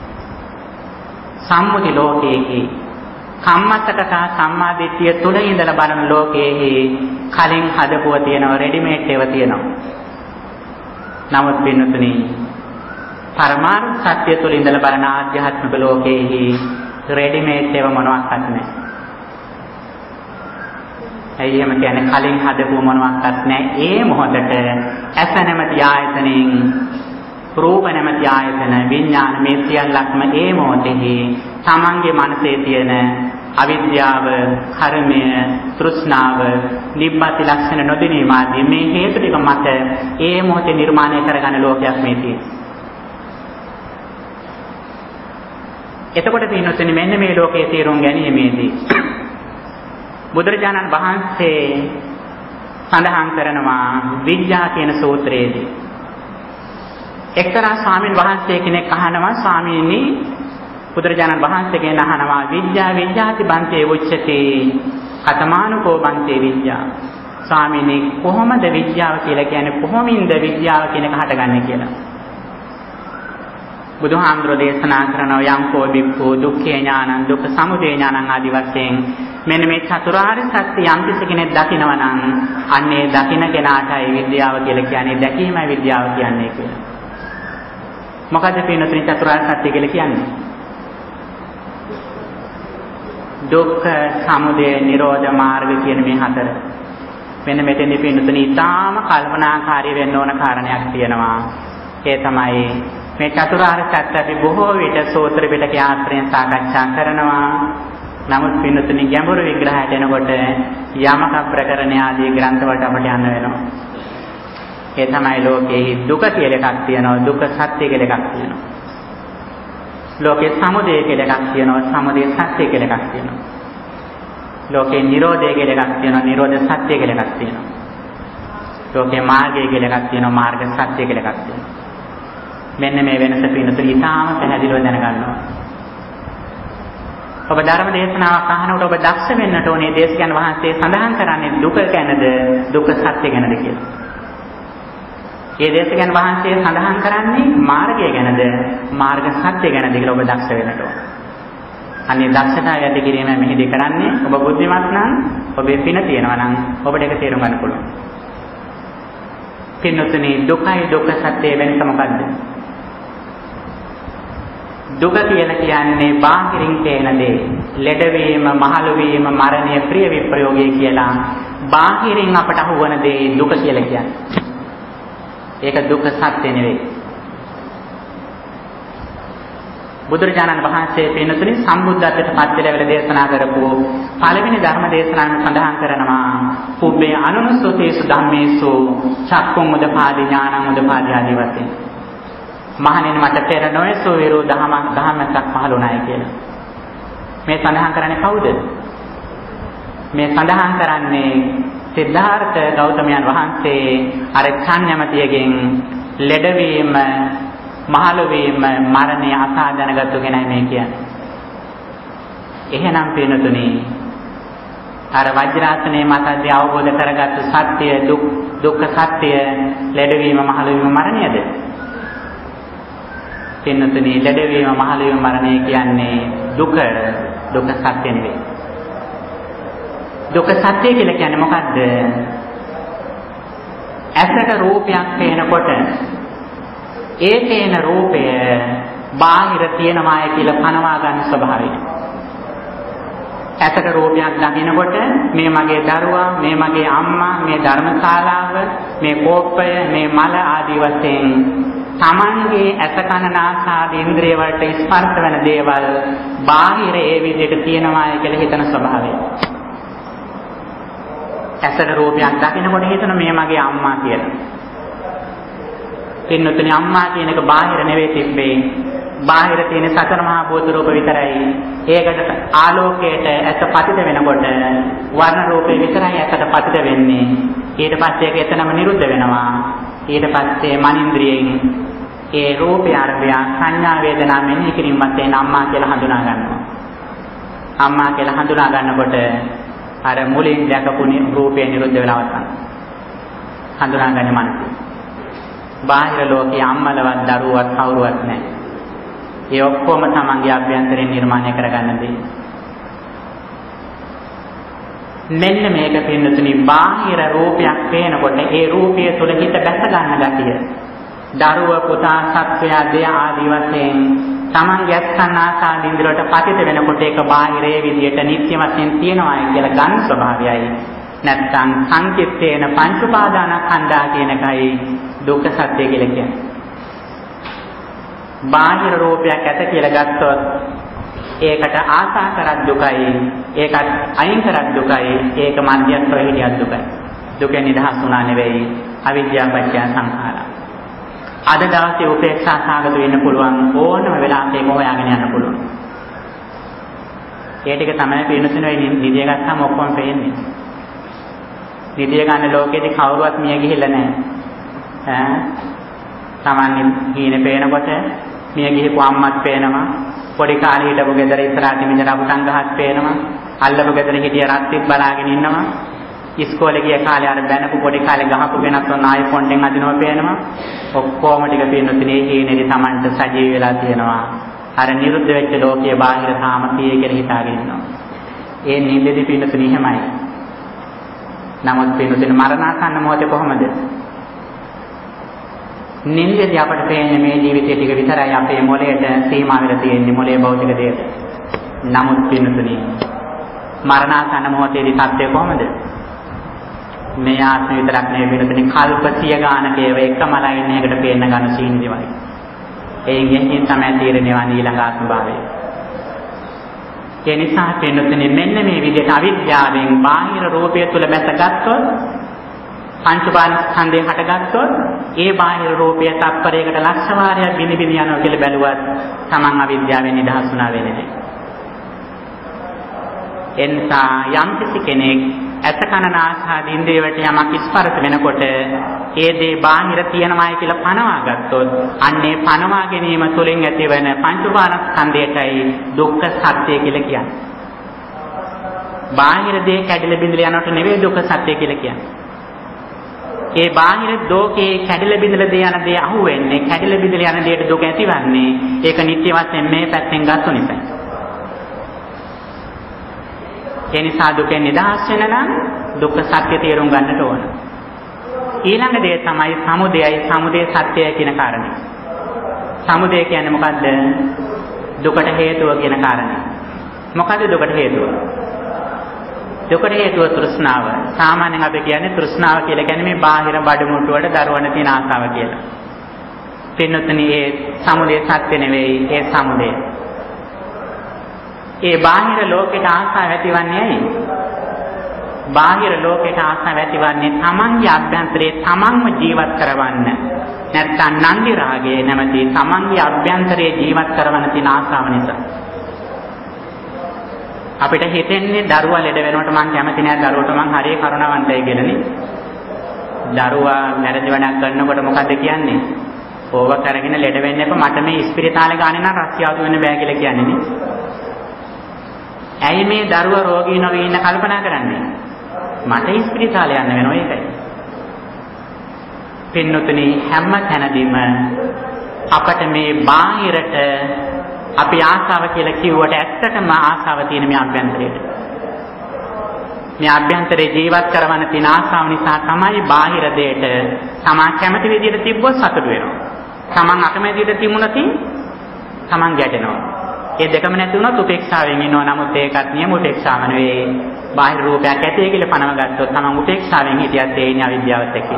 සම්මුති ලෝකයේහි කම්මස්සකත සම්මාදිට්ඨිය තුල ඉඳලා බලන ලෝකයේහි කලින් හදපුව තියෙනවා රෙඩිමේඩ් ඒවා තියෙනවා. නමුත් පින්නතුනි පරමාර්ථ සත්‍ය තුල ඉඳලා බලන ආධ්‍යාත්මික ලෝකයේහි රෙඩිමේඩ් ඒවා මොනවත් නැහැ. ඇයි එහෙම කියන්නේ? කලින් හදපුව මොනවත් නැහැ. ඒ මොහොතට ඇස නැමැති ආයතනෙන් රූප නැමැති ආයතන විඥාන මේ සියල්ලක්ම ඒ මොහොතෙහි තමන්ගේ මනසේ තියෙන අවිද්‍යාව, කර්මය, තෘෂ්ණාව, නිබ්බති ලක්ෂණ නොදැනීම ආදී මේ හේතු ටික මත ඒ මොහොතේ නිර්මාණය කරගන්න ලෝකයක් මේ තියෙන්නේ. එතකොට පින්නොතනේ මෙන්න මේ ලෝකයේ තේරුම් ගැනීමේදී බුදුරජාණන් වහන්සේ සඳහන් කරනවා විද්‍යා කියන සූත්‍රයේදී එක්තරා ස්වාමීන් වහන්සේ කෙනෙක් අහනවා ස්වාමීනි බුදුරජාණන් වහන්සේගෙන් අහනවා විද්‍යාති බන්තේ උච්චති කතමානුකෝ බන්තේ විද්‍යා ස්වාමීනි කොහොමද විද්‍යාව කියලා කියන්නේ කොහොමින්ද විද්‍යාව කියන එක හටගන්නේ කියලා බුදුහාමුදුරෝ දේශනා කරනවා යංකෝ බික්ඛු දුක්ඛේ ඥානං දුක්ඛ සමුදය ඥානං ආදි වශයෙන් මෙන්න මේ චතුරාර්ය සත්‍ය යම් කෙනෙක් දකිනවා නම් අන්නේ දකින කෙනාටයි විද්‍යාව කියලා කියන්නේ දැකීමයි විද්‍යාව කියන්නේ කියලා. මොකද පින්නතුනි චතුරාර්ය සත්‍ය කියලා කියන්නේ? දුක්ඛ සමුදය නිරෝධ මාර්ග කියන මේ හතර. මෙන්න මෙතෙන්දී පින්නතුනි ඊටාම කල්පනාකාරී වෙන්න ඕන කාරණයක් තියෙනවා. ඒ තමයි මේ චතුරාර්ය සත්‍ය අපි බොහෝ විට සූත්‍ර පිටක ආශ්‍රයෙන් සාකච්ඡා කරනවා. නමුත් පින්නතුනි ගැඹුරු විග්‍රහයට එනකොට යමක ප්‍රකරණ ආදී ග්‍රන්ථ වලට අපට යන්න වෙනවා. ඒ තමයි ලෝකයේ දුක කියලා එකක් තියෙනවා, දුක සත්‍ය කියලා එකක් තියෙනවා. ලෝකේ සමුදය කියලා එකක් තියෙනවා, සමුදය සත්‍ය කියලා එකක් තියෙනවා. ලෝකේ නිරෝධය කියලා එකක් තියෙනවා, නිරෝධ සත්‍ය කියලා එකක් තියෙනවා. ලෝකේ මාර්ගය කියලා එකක් තියෙනවා, මාර්ග සත්‍ය කියලා එකක් තියෙනවා. මෙන්න මේ වෙනස පින්නතුනි ඉතාම පැහැදිලිව දැනගන්නවා. ඔබ ධර්ම දේශනාවක් අහනකොට ඔබ දක්ෂ වෙන්නට ඕනේ දේශකයන් වහන්සේ සඳහන් කරන්නේ දුක ගැනද දුක්ඛ සත්‍ය ගැනද කියලා. මේ දේශකයන් වහන්සේ සඳහන් කරන්නේ මාර්ගය ගැනද මාර්ග සත්‍ය ගැනද කියලා ඔබ දක්ෂ වෙන්නට ඕනේ. අනේ දක්ෂතාවය ඇති කිරීම මෙහිදී කරන්නේ ඔබ බුද්ධිමත් නම් ඔබේ පින තියෙනවා නම් ඔබට ඒක තේරුම් ගන්න පුළුවන්. පින්නතුනි දුකයි දුක්ඛ සත්‍ය වෙනස මොකද්ද? දුක කියලා කියන්නේ බාහිරින් තේන දේ. ලෙඩවීම, මහලු වීම, මරණය, ප්‍රිය විප්‍රයෝගය කියලා බාහිරින් අපට අහුවන දේ දුක කියලා කියන්නේ. ඒක දුක්ඛ සත්‍ය නෙවෙයි. බුදුරජාණන් වහන්සේ පින්නතුනි සම්බුද්ධත්වයට පත් වෙලා දේශනා කරපු පළවෙනි ධර්ම දේශනාවෙන් සඳහන් කරනවා පුබ්බේ අනුනුස්සතේසු ධම්මේසු චක්කුම් උදපාදි ඥානං උදපාදි ආදී වශයෙන්. මහණෙනි මට පෙර නොයසෝ විරෝ දහමක් පහළුණායි කියලා. මේ සඳහන් කරන්නේ කවුද? මේ සඳහන් කරන්නේ සිද්ධාර්ථ ගෞතමයන් වහන්සේ අර ඡන්නමතියගෙන් ලෙඩවීම, මහලු වීම, මරණය අසා දැනගත්තු කෙනයි මේ කියන්නේ. එහෙනම් පින්නතුනි අර වජ්‍රාසනයේ මතදී අවබෝධ කරගත්තු සත්‍ය දුක්ඛ සත්‍ය ලෙඩවීම, මහලු වීම, මරණයද? පින්නතුනි ලෙඩවීම, මහලු වීම, මරණය කියන්නේ දුක සත්‍ය නෙවෙයි. දුක සත්‍ය කියලා කියන්නේ මොකද්ද? ඇසට රූපයක් පේනකොට ඒ පේන රූපය බාහිර තියෙනවාය කියලා පනවා ගන්න ස්වභාවය. ඇසට රූපයක් දකිනකොට මේ මගේ දරුවා, මේ මගේ අම්මා, මේ ධර්මශාලාව, මේ කෝප්පය, මේ මල ආදී වශයෙන් තමන්ගේ ඇස කන නාසය ආදී ඉන්ද්‍රිය වලට ස්පර්ශ වෙන දේවල් බාහිර ඒ විදිහට තියෙනවාය කියලා හිතන ස්වභාවය. ඇසට රූපයක් දකිනකොට හිතන මේ මගේ අම්මා කියලා. පින්නතුනි අම්මා කියන එක බාහිර නෙවෙයි තිබ්බේ. බාහිර තියෙන සතර මහා භූත රූප විතරයි. ඒකට ආලෝකයට ඇස පතිත වෙනකොට වර්ණ රූපේ විතරයි ඇසට පතිත වෙන්නේ. ඊට පස්සේ ඒක එතනම නිරුද්ධ වෙනවා. ඊට පස්සේ මනින්ද්‍රියෙන් ඒ රූපය අරබය සංඥා වේදනා මෙනෙහි කිරීම වශයෙන් අම්මා කියලා හඳුනා ගන්නවා. අම්මා කියලා හඳුනා ගන්නකොට අර මුලින් දැකපු රූපය නිරුද්ධ වෙලා අවසන්. හඳුනාගන්නේ මනස. බාහිර ලෝකයේ අම්මලවත් දරුවවත් කවුරුවත් නැහැ. ඒ ඔක්කොම තමන්ගේ අභ්‍යන්තරයෙන් නිර්මාණය කරගන්න දේ. මෙන්න මේක පින්නතුනි බාහිර රූපයක් පේනකොට ඒ රූපය තුළ හිත බැස ගන්න ගැතිය. දරුව පුතා සත්වයා දෙය ආදී වශයෙන් තමන්ගේ අත්සන් ආසාව ඉන්ද්‍රියට පතිත වෙනකොට ඒක බාහිරයේ විදියට නිත්‍ය වශයෙන් තියෙනවා කියලා ගන්න ස්වභාවයයි. නැත්තම් සංකිට්ඨේන පංච උපාදානස්කන්ධා කියන එකයි දුක්ඛ සත්‍ය කියලා කියන්නේ. බාහිර රූපයක් ඇත කියලා ගත්තොත් ඒකට ආසා කරත් දුකයි, ඒකත් අයින් කරත් දුකයි, ඒක මධ්‍යස්ථව හිටියත් දුකයි. දුකෙන් නිදහස් වුණා නෙවෙයි අවිද්‍යාව පත්‍ය සංඛාරා. අද දවසේ උපේක්ෂා සාගත වෙන්න පුළුවන් ඕනම වෙලාවක ඒක හොයාගෙන යන්න පුළුවන්. ඒ ටික තමයි පින්නතුනේ නිදිය ගත්තාම ඔක්කොම පේන්නේ. නිදිය ගන්න ලෝකෙදී කවුරුවත් මිය ගිහිල්ලා නැහැ. තමන්නේ හීනේ පේනකොට මිය ගිහපු අම්මත් පේනවා. පොඩි කාලේ හිටපු ගෙදර ඉස්සරහට මිදලා පුතන් ගහත් පේනවා. අල්ලපු ගෙදර හිටිය රත්තිත් බලාගෙන ඉන්නවා. ඉස්කෝලේ ගිය කාලේ අර බැනපු පොඩි කාලේ ගහපු වෙනත් ඔන්න iPhone එකෙන් අදිනවා පේනවා. ඔක්කොම ටික පින්නතුනේ හීනේදී Tamanට සජීව වෙලා තියෙනවා. අර නිරුද්ධ වෙච්ච ලෝකයේ බාහිර තාම තියෙ කියලා හිතාගෙන ඉන්නවා. ඒ නිින්දේදී පින්නතුනේ එහෙමයි. නමුත් පින්නතුනේ මරණාසන්න මොහොතේ කොහොමද? නිින්දේදී අපට පේන්නේ මේ ජීවිතය ටික විතරයි අපේ මොළයට සීමා වෙලා තියෙන්නේ මොළයේ භෞතික දේට. නමුත් පින්නතුනේ මරණාසන්න මොහොතේදී තත්ත්වය කොහොමද? මේ ආත්ම විතරක් නෙවෙයි වෙනතන කල්ප 100 ගානක ඒව එකම ලයින් එකකට පේන්න ගන්න සීනි දෙවයි. ඒකෙන් තමයි තීරණය වන්නේ ඊළඟ ආත්ම භාවය. ඒ නිසා වෙනතන මෙන්න මේ විදිහට අවිද්‍යාවෙන් බාහිර රූපය තුල බැසගත්තොත් පංච උපාදානස්කන්ධය හටගත්තොත් ඒ බාහිර රූපය තත්පරයකට ලක්ෂ වාරයක් බිනි බිනි යනවා කියලා බැලුවත් Taman අවිද්‍යාවෙන් නිදහස් වුණා වෙන්නේ නැහැ. එන්සා යම් කෙනෙක් ඇස කන නාසාද ඉන්ද්‍රියවට යමක් ස්පර්ශ වෙනකොට ඒ දේ බාහිර තියනවායි කියලා පනවා ගත්තොත් අන්නේ පනවා ගැනීම තුළින් ඇතිවන පංච උපාදානස්කන්ධයටයි දුක්ඛ සත්‍ය කියලා කියන්නේ. බාහිර දේ කැඩිලා බිඳලා යනකොට නෙවෙයි දුක්ඛ සත්‍ය කියලා කියන්නේ. ඒ බාහිර දෝකේ කැඩිලා බිඳලා දේ යන දේ අහුවෙන්නේ කැඩිලා බිඳලා යන දේට දුක ඇතිවන්නේ ඒක නිත්‍ය වශයෙන් මේ පැත්තෙන් ගන්න නිසා. ඒ නිසා දුකෙන් නිදහස් වෙන නම් දුක්ඛ සත්‍ය තේරුම් ගන්නට ඕන. ඊළඟ දේ තමයි සමුදයයි සමුදය සත්‍යය කියන කාරණේ. සමුදය කියන්නේ මොකද්ද? දුකට හේතුව කියන කාරණේ. මොකද්ද දුකට හේතුව? දුකට හේතුව තෘෂ්ණාව. සාමාන්‍යයෙන් අපි කියන්නේ තෘෂ්ණාව කියලා කියන්නේ මේ බාහිර බඩමුට්ටු වලට දරවන තියෙන ආසාව කියලා. පින්නතුනි ඒ සමුදය සත්‍ය නෙවෙයි ඒ සමුදය. ඒ බාහිර ලෝකයට ආසාව ඇතිවන්නේ ඇයි? බාහිර ලෝකයට ආසාව ඇතිවන්නේ තමන්ගේ අභ්‍යන්තරයේ තමන්ව ජීවත් කරවන්න. නැත්නම් නන්දි රාගයේ නැමැති තමන්ගේ අභ්‍යන්තරයේ ජීවත් කරවන්න තියෙන ආසාව නිසා. අපිට හිතෙන්නේ දරුවා ලෙඩ වෙනකොට මං කැමති නෑ දරුවට මං හරිය කරුණාවන්තයි කියලානේ. දරුවා වැරදි වැඩක් කරනකොට මොකද්ද කියන්නේ? ඕව කරගෙන ලෙඩ වෙන්න එපා මට මේ ස්පිරිතාලේ ගානේ නම් රස්තියාදු වෙන්න බෑ කියලා කියන්නේ නේ. ඇයි මේ දරුවා රෝගී නොවී ඉන්න කල්පනා කරන්නේ? මට ස්පිරිතාලේ යන්න වෙනවා ඒකයි. පින්නතුනි හැම තැනදීම අපට මේ බාහිරට අපි ආසාව කියලා කිව්වට ඇත්තටම ආසාව තියෙන මේ අභ්‍යන්තරයට. මේ අභ්‍යන්තරේ ජීවත් කරවන්න තියෙන ආසාව නිසා තමයි බාහිර දෙයට තමන් කැමති විදිහට තිබ්බොත් සතුට වෙනවා. තමන් අකමැති විදිහට තිබුණොත් තමන් ගැටෙනවා. ඒ දෙකම නැති වුණොත් උපේක්ෂාවෙන් ඉන්නවා. නමුත් ඒකත් නියම උපේක්ෂාව නෙවෙයි. බාහිර රූපයක් ඇතේ කියලා පනව ගත්තොත් තමන් උපේක්ෂාවෙන් හිටියත් ඒ ඉන්නේ අවිද්‍යාවත් එක්ක.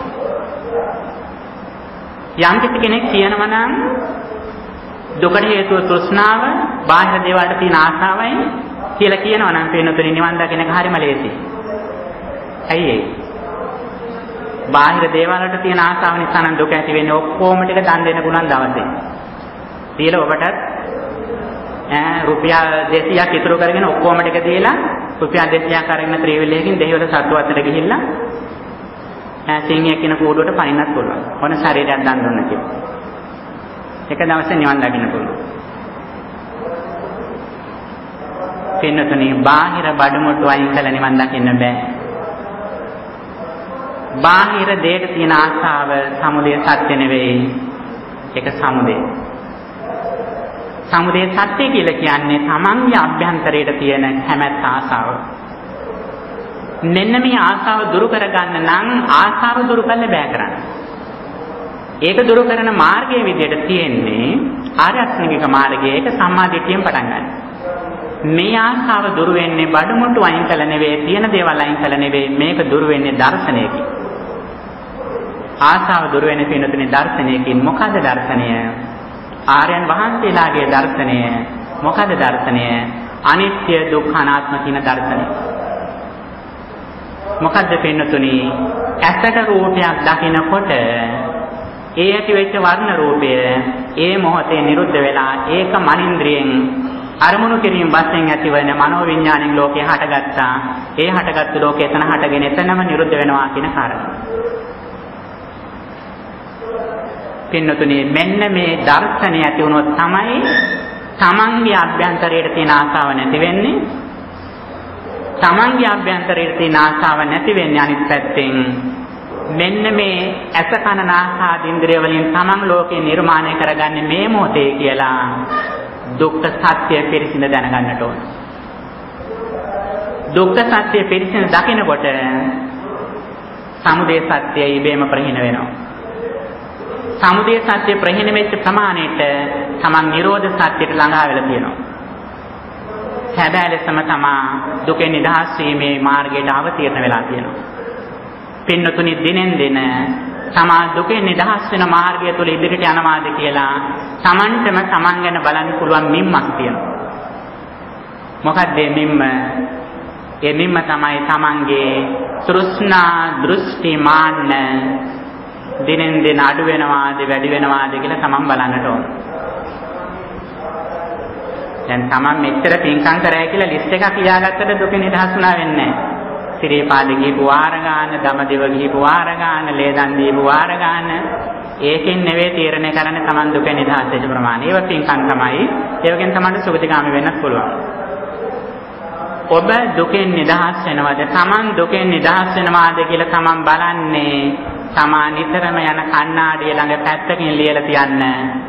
යම් කෙනෙක් කියනවා නම් දුකට හේතුව තෘෂ්ණාව, බාහිර දේවල්ට තියෙන ආසාවයි කියලා කියනවා නම් වෙනතුනි නිවන් දකින්න එක හරිම ලේසි. ඇයි ඒ? බාහිර දේවල්ට තියෙන ආසාව නිසා නම් දුක ඇති වෙන්නේ. ඔක්කොම ටික දන් දෙන්න පුළුවන් දවසේ. තියලා ඔබට රුපියල් 200ක් ඉතුරු කරගෙන ඔක්කොම ටික දීලා රුපියල් 200ක් අරගෙන ත්‍රිවිලයකින් දෙහිවල සතු අතට ගිහිල්ලා සිංහයක් කියන කූඩුවට පනින්නත් පුළුවන්. මොන ශරීරයක් දන් දුන්න කියලා. එක දවසේ නිවන් දකින්න පුළුවන්. පින්නතුනි බාහිර බඩමුට්ටු අයින් කළ නිවන් දකින්න බෑ. බාහිර දෙයට තියෙන ආශාව සමුදය සත්‍ය නෙවෙයි. ඒක සමුදය. සමුදය සත්‍ය කියලා කියන්නේ තමන්ගේ අභ්‍යන්තරයට තියෙන කැමැත්ත ආශාව. මෙන්න මේ ආශාව දුරු කරගන්න නම් ආශාව දුරු කළ බෑ කරන්න. ඒක දුරු කරන මාර්ගයේ විදිහට තියෙන්නේ ආර්ය අෂ්ටාංගික මාර්ගය. ඒක සම්මා දිට්ඨියෙන් පටන් ගන්න. මේ ආශාව දුරු වෙන්නේ බඩමුට්ටු අයින් කළ නෙවෙයි, තියෙන දේවල් අයින් කළ නෙවෙයි. මේක දුරු වෙන්නේ දර්ශනයකින්. ආශාව දුරු වෙන්නේ පින්නතුනේ දර්ශනයකින්. මොකද දර්ශනය? ආර්යයන් වහන්සේලාගේ දර්ශනය. මොකද දර්ශනය? අනිත්‍ය දුක්ඛ අනාත්ම කියන දර්ශනය. මොකද්ද පින්නතුනි? ඇසට රූපයක් දකිනකොට ඒ ඇති වෙච්ච වර්ණ රූපය ඒ මොහොතේ නිරුද්ධ වෙලා ඒක මනින්ද්‍රියෙන් අරමුණු කිරීම වශයෙන් ඇතිවන මනෝවිඤ්ඤාණික ලෝකේ හටගත්තා. ඒ හටගත්තු ලෝකේ එතන හටගෙන එතනම නිරුද්ධ වෙනවා කියන කාරණා. පින්නතුනි මෙන්න මේ දර්ශනය ඇති වුණොත් තමයි තමන්ගේ අභ්‍යන්තරයට තියෙන ආශාව නැති වෙන්නේ. තමන්ගේ අභ්‍යන්තරයට තියෙන ආශාව නැති වෙන්නේ අනිත් පැත්තෙන් මෙන්න මේ ඇස කන නාසාදී ඉන්ද්‍රිය වලින් තමන් ලෝකේ නිර්මාණය කරගන්නේ මේ මොහොතේ කියලා දුක්ඛ සත්‍ය පිරිසිඳ දැනගන්නට ඕන. දුක්ඛ සත්‍ය පිරිසිඳ දකිනකොට සමුදය සත්‍ය ඉබේම ප්‍රහීන වෙනවා. සමුදය සත්‍ය ප්‍රහීන වෙච්ච ප්‍රමාණයට තමන් නිරෝධ සත්‍යයට ළඟා වෙලා තියෙනවා. හැබැයි ලෙසම තමා දුකෙන් නිදහස් වීමේ මාර්ගයට අවතීර්ණ වෙලා තියෙනවා. පින්නතුනි දිනෙන් දින තමා දුකෙන් නිදහස් වෙන මාර්ගය තුල ඉදිරියට යනවාද කියලා තමන්ටම තමන් ගැන බලන්න පුළුවන් මිම්මක් තියෙනවා. මොකක්ද මේ මිම්ම? ඒ මිම්ම තමයි තමන්ගේ තෘෂ්ණා දෘෂ්ටි මාන්න දිනෙන් දින අඩු වෙනවාද වැඩි වෙනවාද කියලා තමන් බලන්නට ඕන. දැන් තමන් මෙච්චර පින්කම් කරෑ කියලා ලිස්ට් එකක් ලියාගත්තට දුක නිදහස් වුණා වෙන්නේ නැහැ. සිරීපාද ගිහපු වාර ගන්න, දමදිව ගිහපු වාර ගන්න, ලේදන් දීපු වාර ගන්න. ඒකෙන් නෙවෙයි තීරණය කරන්නේ තමන් දුක නිදහස් වෙච්ච ප්‍රමාණය. ඒව පින්කම් තමයි. ඒවගෙන් තමන්ට සුගතිගාමි වෙන්නත් පුළුවන්. ඔබ දුකෙන් නිදහස් වෙනවද? තමන් දුකෙන් නිදහස් වෙනවාද කියලා තමන් බලන්නේ තමා නිතරම යන කණ්ණාඩිය ළඟ පැත්තකින් ලියලා තියන්න.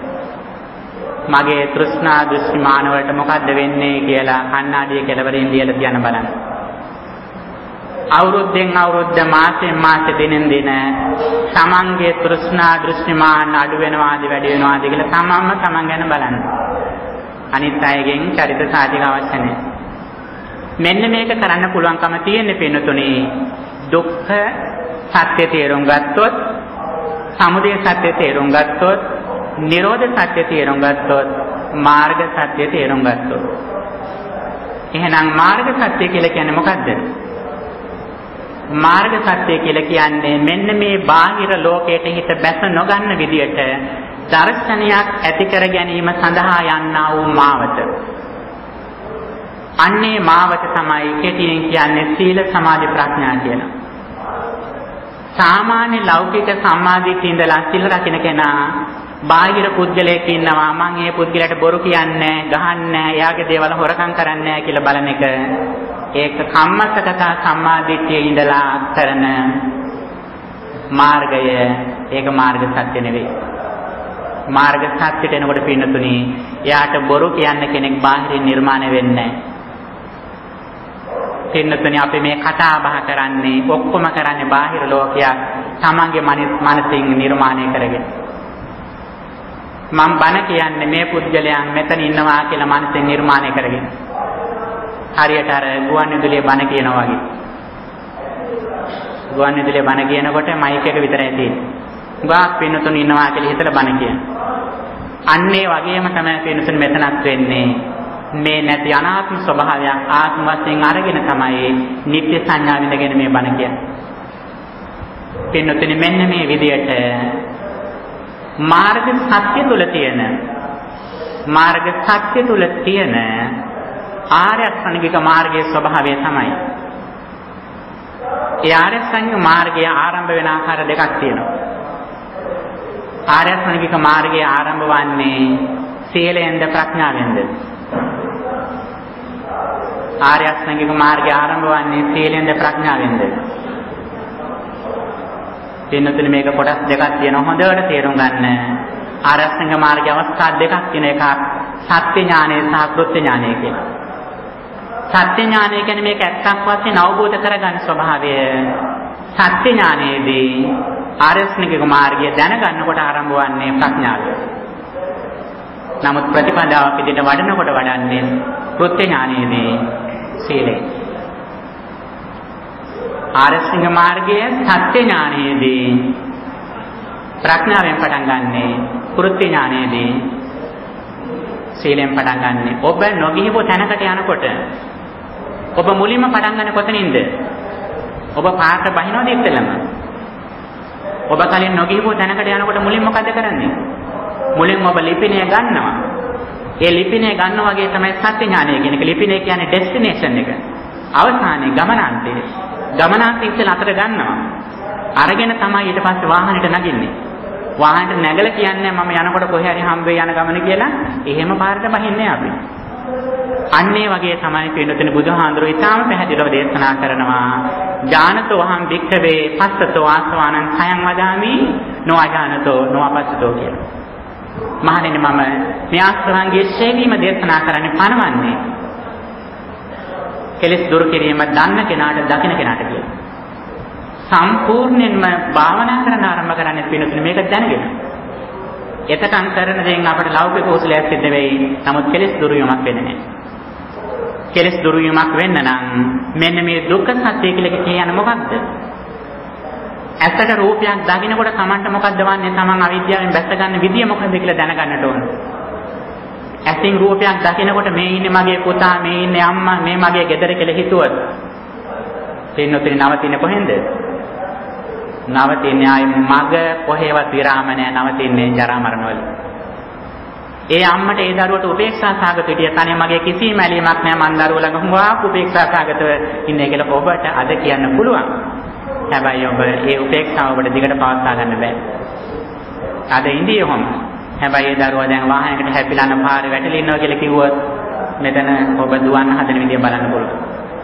මගේ තෘෂ්ණා දෘෂ්ටි මාන වලට මොකද්ද වෙන්නේ කියලා කණ්ණාඩිය කෙළවරින් ලියලා තියන්න බලන්න. අවුරුද්දෙන් අවුරුද්ද මාසෙන් මාස දිනෙන් දින තමන්ගේ තෘෂ්ණා දෘෂ්ටි මාන අඩු වෙනවාද වැඩි වෙනවාද කියලා තමන්ම තමන් ගැන බලන්න. අනිත් අයගෙන් චරිත සාධක අවශ්‍ය නැහැ. මෙන්න මේක කරන්න පුළුවන්කම තියෙන්නේ පින්නතුනේ දුක්ඛ සත්‍ය තේරුම් ගත්තොත්, සමුදය සත්‍ය තේරුම් ගත්තොත්, නිරෝධ සත්‍ය තේරුම් ගත්තොත්, මාර්ග සත්‍ය තේරුම් ගත්තොත්. එහෙනම් මාර්ග සත්‍ය කියලා කියන්නේ මොකද්ද? මාර්ග සත්‍ය කියලා කියන්නේ මෙන්න මේ බාහිර ලෝකයට හිත බැස නොගන්න විදියට දර්ශනයක් ඇති කර ගැනීම සඳහා යන්නා වූ මාවත. අන්නේ මාවත තමයි කෙටියෙන් කියන්නේ සීල සමාධි ප්‍රඥා කියලා. සාමාන්‍ය ලෞකික සම්මාදිට්ඨිය ඉඳලා සිල් රකින්න කෙනා බාහිර පුද්ගලයෙක් ඉන්නවා, මං ඒ පුද්ගලයාට බොරු කියන්නේ, ගහන්නේ, එයාගේ දේවල් හොරකම් කරන්නේ කියලා බලන එක. ඒක කම්මස්සගත සම්මාදිට්ඨියේ ඉඳලා කරන මාර්ගය. ඒක මාර්ග සත්‍ය නෙවෙයි. මාර්ග සත්‍යට එනකොට පින්නතුනි, එයාට බොරු කියන්න කෙනෙක් බාහිරින් නිර්මාණය වෙන්නේ නැහැ. පින්නතුනි අපි මේ කතා බහ කරන්නේ ඔක්කොම කරන්නේ බාහිර ලෝකයක් තමන්ගේ මනසින් නිර්මාණය කරගෙන. මම බන කියන්නේ මේ පුද්ගලයන් මෙතන ඉන්නවා කියලා මනසෙන් නිර්මාණය කරගෙන. හරියට අර ගුවන්විදුලියේ බන කියනවා වගේ. ගුවන්විදුලියේ බන කියනකොට මයික් එක විතරයි තියෙන්නේ. ගාක් පින්නතුන් ඉන්නවා කියලා හිතලා බන කියන්නේ. අන්න ඒ වගේම තමයි පින්නතුන් මෙතනත් වෙන්නේ. මේ නැති අනාත්ම ස්වභාවයක් ආත්ම වශයෙන් අරගෙන තමයි නිත්‍ය සංඥා විඳගෙන මේ බණ කියන්නේ. පින්නතුනි මෙන්න මේ විදියට මාර්ග සත්‍ය තුල තියෙන ආර්ය අෂ්ටාංගික මාර්ගයේ ස්වභාවය තමයි. ඒ ආර්ය අෂ්ටාංගික මාර්ගය ආරම්භ වෙන ආකාර දෙකක් තියෙනවා. ආර්ය අෂ්ටාංගික මාර්ගයේ ආරම්භ වන්නේ සීලයෙන්ද ප්‍රඥාවෙන්ද? ආර්ය අෂ්ටාංගික මාර්ගයේ ආරම්භ වන්නේ සීලයෙන්ද ප්‍රඥාවෙන්ද? දෙන්නතුනේ මේක කොටස් දෙකක් තියෙනවා හොඳට තේරුම් ගන්න. ආර්ය අෂ්ටාංගික මාර්ගයේ අවස්ථා දෙකක් තියෙන එකක් සත්‍ය ඥානය සහ කෘත්‍ය ඥානය කියලා. සත්‍ය ඥානය කියන්නේ මේක ඇත්තක් වශයෙන් අවබෝධ කරගන්න ස්වභාවය. සත්‍ය ඥානයේදී ආර්ය අෂ්ටාංගික මාර්ගය දැනගන්නකොට ආරම්භ වන්නේ ප්‍රඥාවෙන්. නමුත් ප්‍රතිපදාවක් විදිහට වඩනකොට වඩන්නේ කෘත්‍ය ඥානයේදී සීලය. ආර්ය අෂ්ටාංගික මාර්ගයේ සත්‍ය ඥානයේදී ප්‍රඥාවෙන් පටන් ගන්නෙ, කෘත්‍ය ඥානයේදී සීලෙන් පටන් ගන්නෙ. ඔබ නොගියපු තැනකට යනකොට ඔබ මුලින්ම පටන් ගන්න කොතනින්ද? ඔබ පාට බහිනවද ඉස්සෙල්ලම? ඔබ කලින් නොගියපු තැනකට යනකොට මුලින් මොකද කරන්නේ? මුලින් ඔබ ලිපිනය ගන්නවා. ඒ ලිපිනය ගන්නා වගේ තමයි සත්‍ය ඥානය කියන එක. ලිපිනය කියන්නේ ඩෙස්ටිනේෂන් එක. අවසානයේ ගමනාන්තය. ගමනාන්තය ඉස්සෙල්ලා අතට ගන්නවා. අරගෙන තමයි ඊට පස්සේ වාහනේට නගින්නේ. වාහනේට නැගලා කියන්නේ මම යනකොට කොහේ හරි හම්බේ යන ගමන කියලා. එහෙම පාරට බහින්නේ අපි. අන්න ඒ වගේ තමයි පින්නතුනි බුදුහාඳුරෝ ඊටාම පැහැදිලිව දේශනා කරනවා. ඥානතෝ අහං භික්ඛවේ පස්සතෝ ආසවානං khයං වදාමි නොඅජානතෝ නොඅපස්සතෝ කියලා. මහණෙනි මම මේ ආශ්‍රවංගයේ ශේවීම දේශනා කරන්නේ පණවන්නේ. කෙලෙස් දුරු කිරීම දන්න කෙනාට දකින්න කෙනාට කියලා. සම්පූර්ණයෙන්ම භාවනා කරන්න ආරම්භ කරන්නේ පින්නතුනි මේක දැනගෙන. එතකන් කරන දේෙන් අපට ලෞකික කුසලයක් සිද්ධ වෙයි. නමුත් කෙලෙස් දුරු වීමක් වෙන්නේ නැහැ. කෙලෙස් දුරු වීමක් වෙන්න නම් මෙන්න මේ දුක්ඛ සත්‍ය කියලා කියන්නේ මොකක්ද? ඇසට රූපයක් දකින්නකොට Tamanට මොකද්ද වන්නේ? Taman අවිද්‍යාවෙන් බැස ගන්න විදිය මොකද්ද කියලා දැනගන්නට ඕන. ඇසින් රූපයක් දකින්නකොට මේ ඉන්නේ මගේ පුතා, මේ ඉන්නේ අම්මා, මේ මගේ ගෙදර කියලා හිතුවොත් පින්නොතින් නවතින්නේ කොහෙන්ද? නවතින්නේ ආයි මග කොහෙවත් විරාම නැහැ. නවතින්නේ ජරා මරණ වල. ඒ අම්මට ඒ දරුවට උපේක්ෂා සාගත හිටිය තනිය මගේ කිසිම ඇලීමක් නැහැ. මන් දරුව ළඟ හුඟක් උපේක්ෂා සාගතව ඉන්නේ කියලා ඔබට අද කියන්න පුළුවන්. හැබැයි ඔබ ඒ උපේක්ෂාව ඔබට දිගට පවත්වා ගන්න බෑ. අද ඉඳී ඔහොම. හැබැයි ඒ දරුවා දැන් වාහනයකට හැපිලා යන පාරේ වැටලා ඉන්නවා කියලා කිව්වොත් මෙතන ඔබ දුවන්න හදන විදිය බලන්න පුළුවන්.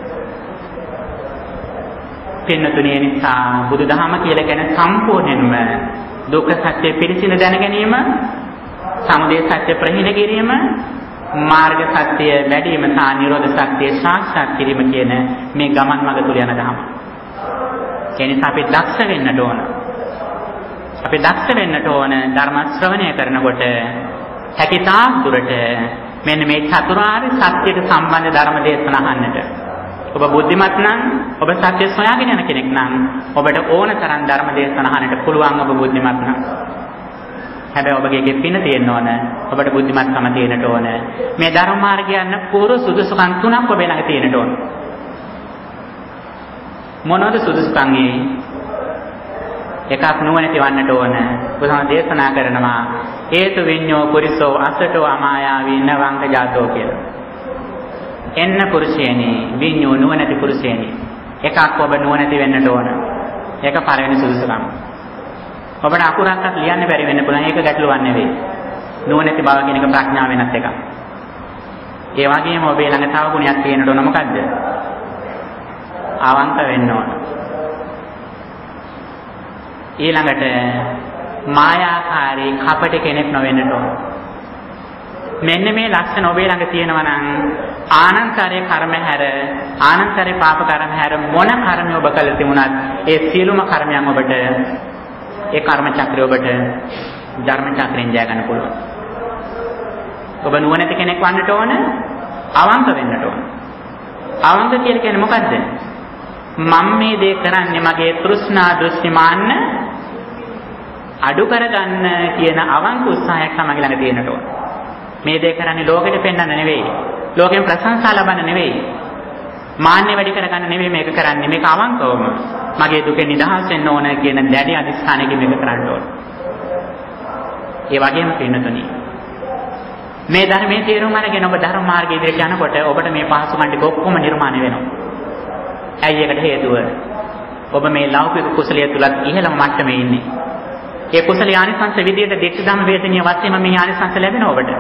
පින්නතුණිය නිසා බුදුදහම කියලා කියන සම්පූර්ණයෙන්ම දුක්ඛ සත්‍ය පිළිසින දැන ගැනීම, සමුදය සත්‍ය ප්‍රහීන කිරීම, මාර්ග සත්‍ය වැඩිම සහ නිරෝධ සත්‍ය සාක්ෂාත් කිරීම කියන මේ ගමන් මඟ තුල යන ධර්ම. ඒ නිසා අපි දක්ෂ වෙන්නට ඕන. අපි දක්ෂ වෙන්නට ඕන ධර්ම ශ්‍රවණය කරනකොට හැකිතාක් දුරට මෙන්න මේ චතුරාර්ය සත්‍යයට සම්බන්ධ ධර්ම දේශනා අහන්නට. ඔබ බුද්ධිමත් නම්, ඔබ සත්‍ය සොයාගෙන යන කෙනෙක් නම් ඔබට ඕන තරම් ධර්ම දේශනා අහන්නට පුළුවන්. ඔබ බුද්ධිමත් නම්. හැබැයි ඔබගේ පින තියෙන්න ඕන. ඔබට බුද්ධිමත්කම තියෙන්නට ඕන. මේ ධර්ම මාර්ගය යන පූර්ව සුදුසුකම් තුනක් ඔබ ළඟ තියෙන්නට ඕන. මොනවද සුදුසුකම් ඒ? එකක් නුවණැති වන්නට ඕන. බුදුහාම දේශනා කරනවා හේතු විඤ්ඤෝ පුරිසෝ අසටෝ අමායාවී නවංග ජාතෝ කියලා. එන්න පුරුෂයනි විඤ්ඤෝ නුවණැති පුරුෂයනි. එකක් ඔබ නුවණැති වෙන්නට ඕන. ඒක පළවෙනි සුදුසුකම. ඔබට අකුරක්වත් ලියන්න බැරි වෙන්න පුළුවන්. ඒක ගැටලුවක් නෙවෙයි. නුවණැති බව කියන එක ප්‍රඥාව වෙනස් එකක්. ඒ වගේම ඔබේ ළඟ තව ගුණයක් තියෙනට ඕන. මොකද්ද? අවංක වෙන්න ඕන. ඊළඟට මායාකාරී කපටි කෙනෙක් නොවෙන්නට ඕන. මෙන්න මේ ලක්ෂණ ඔබේ ළඟ තියෙනවා නම් ආනන්තරේ කර්ම හැර, ආනන්තරේ පාප කර්ම හැර මොන කර්මය ඔබ කළ තිබුණත් ඒ සියලුම කර්මයන් ඔබට, ඒ කර්ම චක්‍රය ඔබට ධර්ම චක්‍රයෙන් ජය ගන්න පුළුවන්. ඔබ නුවණැති කෙනෙක් වන්නට ඕන, අවංක වෙන්නට ඕන. අවංක කියලා කියන්නේ මොකද්ද? මම මේ දේ කරන්නේ මගේ තෘෂ්ණා දෘෂ්ටිමාන්න අඩු කරගන්න කියන අවංක උත්සාහයක් තමයි ළඟ තියෙන්නට ඕන. මේ දේ කරන්නේ ලෝකෙට පෙන්වන්න නෙවෙයි, ලෝකෙන් ප්‍රශංසා ලබන්න නෙවෙයි, මාන්නේ වැඩි කරගන්න නෙවෙයි මේක කරන්නේ. මේක අවංකවම මගේ දුකෙන් නිදහස් වෙන්න ඕන කියන දැඩි අදිස්ථානයකින් මේක කරන්න ඕන. ඒ වගේම පින්නතුනි මේ ධර්මයේ තේරුම් අරගෙන ඔබ ධර්ම මාර්ගයේ ඉදිරියට යනකොට ඔබට මේ පහසුකම් ටික ඔක්කොම නිර්මාණය වෙනවා. ඇයි ඒකට හේතුව? ඔබ මේ ලෞකික කුසලයේ තුලත් ඉහළම මට්ටමේ ඉන්නේ. ඒ කුසල ආනිසංස විදියට දිට්ඨි ධම්ම වේදනීය වශයෙන් මේ ආනිසංස ලැබෙන ඔබට.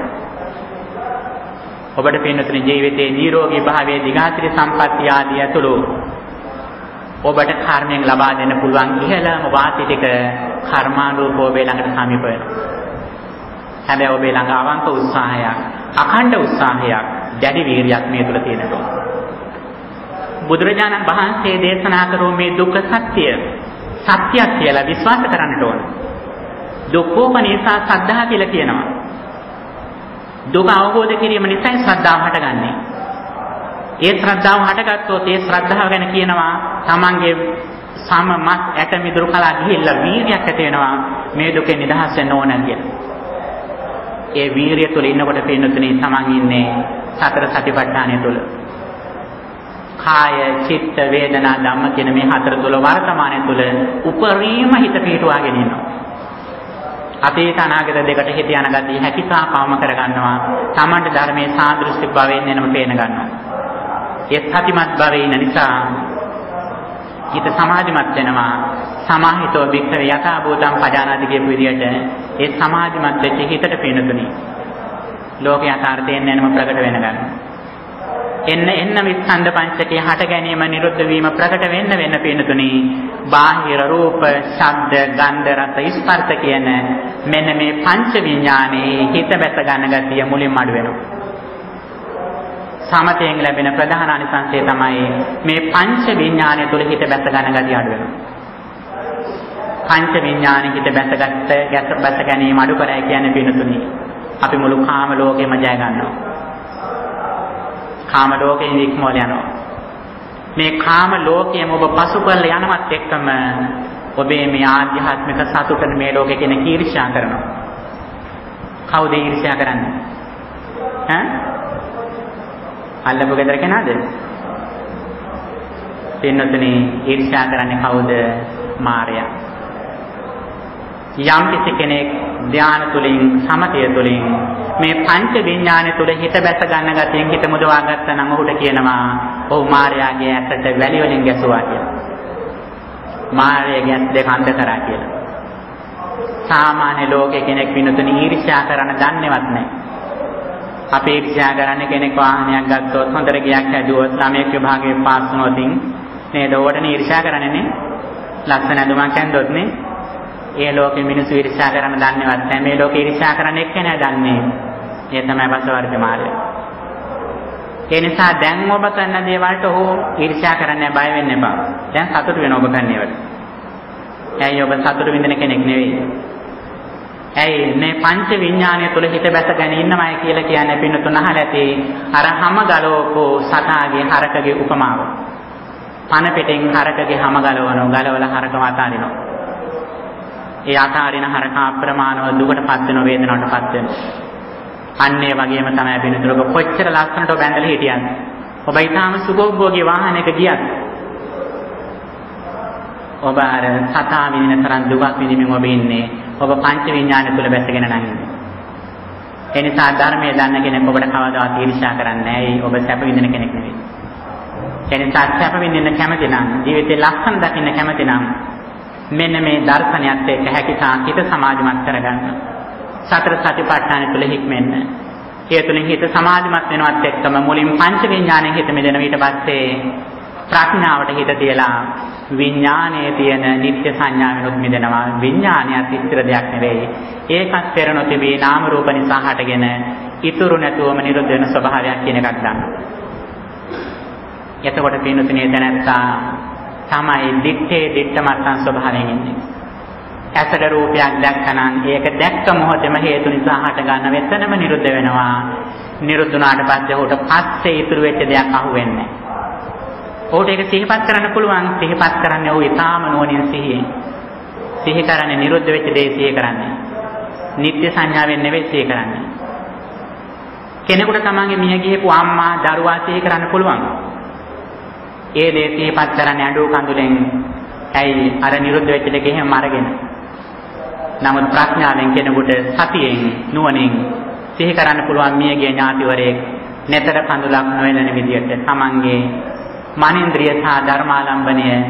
ඔබට පින්නතුනේ ජීවිතයේ නිරෝගී භාවයේ දිගාසිරි සම්පත්තිය ආදී ඇතුළු ඔබට කර්මයෙන් ලබා දෙන්න පුළුවන් ඉහළම වාසි ටික කර්මානුරූපව ඔබේ ළඟට සමීප වෙනවා. හැබැයි ඔබේ ළඟ අවංක උත්සාහයක්, අඛණ්ඩ උත්සාහයක්, දැඩි වීරියක් මේ තුල තියෙනවා. බුදුරජාණන් වහන්සේ දේශනා කරෝ මේ දුක්ඛ සත්‍යයක් කියලා විශ්වාස කරන්නට ඕන. දුක්ඛෝපනිසා සද්ධා කියලා කියනවා. දුක අවබෝධ කිරීම නිසා ශ්‍රද්ධාව හටගන්නේ. ඒ ශ්‍රද්ධාව හටගත්තොත් ඒ ශ්‍රද්ධාව ගැන කියනවා තමන්ගේ සමමත් ඇට මිදුරු කලා ගිහිල්ලා වීරියක් ඇති වෙනවා මේ දුකෙන් නිදහස් වෙන්න ඕන කියලා. ඒ වීරිය තුළ ඉන්නකොට පින්නතුනේ තමන් ඉන්නේ සතර සතිපට්ඨානය තුළ. කාය, චිත්ත, වේදනා, ධම්ම කියන මේ හතර තුළ වර්තමානය තුළ උපරිම හිත පිහිටුවාගෙන ඉන්නවා. අතීත අනාගත දෙකට හිත යන ගතිය හැකිතා කවම කරගන්නවා. තමන්ට ධර්මයේ සාදෘශ්‍ය භාවයෙන් එනම පේන ගන්නවා. ඒ සතිමත් භාවයේ ඉන්න නිසා හිත සමාධිමත් වෙනවා. සමාහිතව වික්ෂර යථා භූතං පජානාති කියපු විදියට ඒ සමාධිමත් වෙච්ච හිතට පේනතුනි. ලෝකේ යථාර්ථයෙන් එනම ප්‍රකට වෙන ගන්නවා. එන්න විස්කන්ධ පංචකයේ හට ගැනීම නිරුද්ධ වීම ප්‍රකට වෙන්න පේනතුනි. බාහිර රූප, ශබ්ද, ගන්ධ, රස, ස්පර්ශ කියන මෙන්න මේ පංච විඥානයේ හිත බැස ගන්න ගතිය මුලින්ම අඩු වෙනවා. සමතයෙන් ලැබෙන ප්‍රධාන අනිසංසය තමයි මේ පංච විඥානය තුළ හිත බැස ගන්න ගතිය අඩු වෙනවා. පංච විඥානෙ හිත බැස ගැනීම අඩු කරයි කියන්නේ පිනතුනි. අපි මුළු කාම ලෝකෙම ජය ගන්නවා. කාම ලෝකයෙන් ඉක්මවල යනවා. මේ කාම ලෝකයේම ඔබ පසු කරලා යනවත් එක්කම ඔබේ මේ ආධ්‍යාත්මික සතුටන මේ ලෝකේ කියන ඊර්ෂ්‍යා කරනවා. කවුද ඊර්ෂ්‍යා කරන්නේ? අල්ලපු ගෙදර කෙනාද? පින්නතුනි ඊර්ෂ්‍යා කරන්නේ කවුද? මායя. යම් කිසි කෙනෙක් ධානය තුලින් සමතය තුලින් මේ පංච විඥානය තුල හිත බැස ගන්න ගතියෙන් හිත මුදවා ගත්තා නම් ඔහුට කියනවා ඔහු මායාගේ ඇසට වැලි වලින් ගැසුවා කියලා. මායාගේ ඇස් දෙක අන්ධ කරා කියලා. සාමාන්‍ය ලෝකේ කෙනෙක් විනුතුනි ඊර්ෂ්‍යා කරන දන්නේවත් නැහැ. අපි ඊර්ෂ්‍යා කරන්නේ කෙනෙක් වාහනයක් ගත්තොත් හොඳට ගියක් හැදුවොත් ළමයෙක් විභාගයේ පාස් වුණොත් නේද? ඕකට ඊර්ෂ්‍යා කරන්නේ නේ. ලස්සන දුමක් ඇඳොත් නේ. ඒ ලෝකෙ මිනිස්සු ඊර්ෂ්‍යා කරන දන්නේවත් නැහැ. මේ ලෝකෙ ඊර්ෂ්‍යා කරන එක්කෙනා දන්නේ. ඒ තමයි වසවර්ග මාර්ගය. ඒ නිසා දැන් ඔබ කරන දේවල්ට ඔහු ඊර්ෂ්‍යා කරන්නේ බය වෙන්න එපා. දැන් සතුටු වෙන ඔබ කරන ඒවාට. ඇයි ඔබ සතුටු විඳින කෙනෙක් නෙවෙයි. ඇයි මේ පංච විඥානය තුල හිත බැසගෙන ඉන්නමයි කියලා කියන්නේ පින්නතුන් අහලා ඇති අර හැම ගලවපු සතාගේ හරකගේ උපමාව. පන පිටින් හරකගේ හැම ගලවලා හරකව අතාරිනවා. ඒ අතාරින හරක අප්‍රමාණව දුකටපත් වෙන වේදනාවටපත් වෙනවා. අන්නේ වගේම තමයි පින්නතුලක කොච්චර ලස්සනට ඔබ ඇඳලා හිටියත් ඔබ ඊටාම සුඛෝභෝගී වාහනයක ගියත් ඔබ අර සතා විඳින තරම් දුකක් විඳින්මින් ඔබ ඉන්නේ. ඔබ පංච විඥානය තුල බැසගෙන නම් ඉන්නේ. ඒ නිසා ධර්මයේ දන්න කෙනෙක් ඔබට කවදාවත් ඊර්ෂ්‍යා කරන්නේ නැහැ. ඔබ සැප විඳින කෙනෙක් නෙවෙයි. ඒ නිසා සැප විඳින්න කැමති නම් ජීවිතේ ලස්සන දකින්න කැමති නම් මෙන්න මේ දර්ශනයත් එක්ක හැකිතා හිත සමාධිමත් කරගන්න. සතර සතිපට්ඨාන තුල හික්මෙන්න. ඒ තුලින් හිත සමාධිමත් වෙනවත් එක්කම මුලින් පංච විඥාණයෙන් හිත මෙදෙන ඊට පස්සේ ප්‍රඥාවට හිත තියලා විඥානයේ තියෙන නිත්‍ය සංඥාවෙනුත් මිදෙනවා. විඥානයත් ඉස්තර දෙයක් නෙවෙයි. ඒකත් පෙර නොතිබී නාම රූප නිසා හටගෙන ඉතුරු නැතුවම නිරුද්ධ වෙන ස්වභාවයක් කියන එකක් ගන්නවා. එතකොට පින්නුතුනේ දැනත්තා තමයි දිත්තමත්සන් ස්වභාවයෙන් ඉන්නේ. ඇසට රූපයක් දැක්කනම් ඒක දැක්ක මොහොතේම හේතු නිසා හට ගන්න වෙතනම නිරුද්ධ වෙනවා. නිරුද්ධ වුණාට පස්සේ උට පස්සේ ඉතුරු වෙච්ච දෙයක් අහුවෙන්නේ නැහැ. ඔහුට ඒක සිහිපත් කරන්න පුළුවන්. සිහිපත් කරන්නේ ඔහු ඊටාම නුවණින් සිහි කරන්නේ නිරුද්ධ වෙච්ච දේ සිහි කරන්නේ. නිත්‍ය සංඥාවෙන් නෙවෙයි සිහි කරන්නේ. කෙනෙකුට තමන්ගේ මිය ගිහපු අම්මා දරුවා සිහි කරන්න පුළුවන්. ඒ දේ සිහිපත් කරන්නේ අඬු කඳුලෙන්. ඇයි අර නිරුද්ධ වෙච්ච දෙක එහෙම අරගෙන. නමුත් ප්‍රඥාවෙන් කෙනෙකුට සතියෙන් නුවණින් සිහි කරන්න පුළුවන් මියගේ ඥාතිවරයෙක් නැතර කඳුලක් නොවන විදියට තමන්ගේ මනින්ද්‍රිය සහ ධර්මාලම්බණය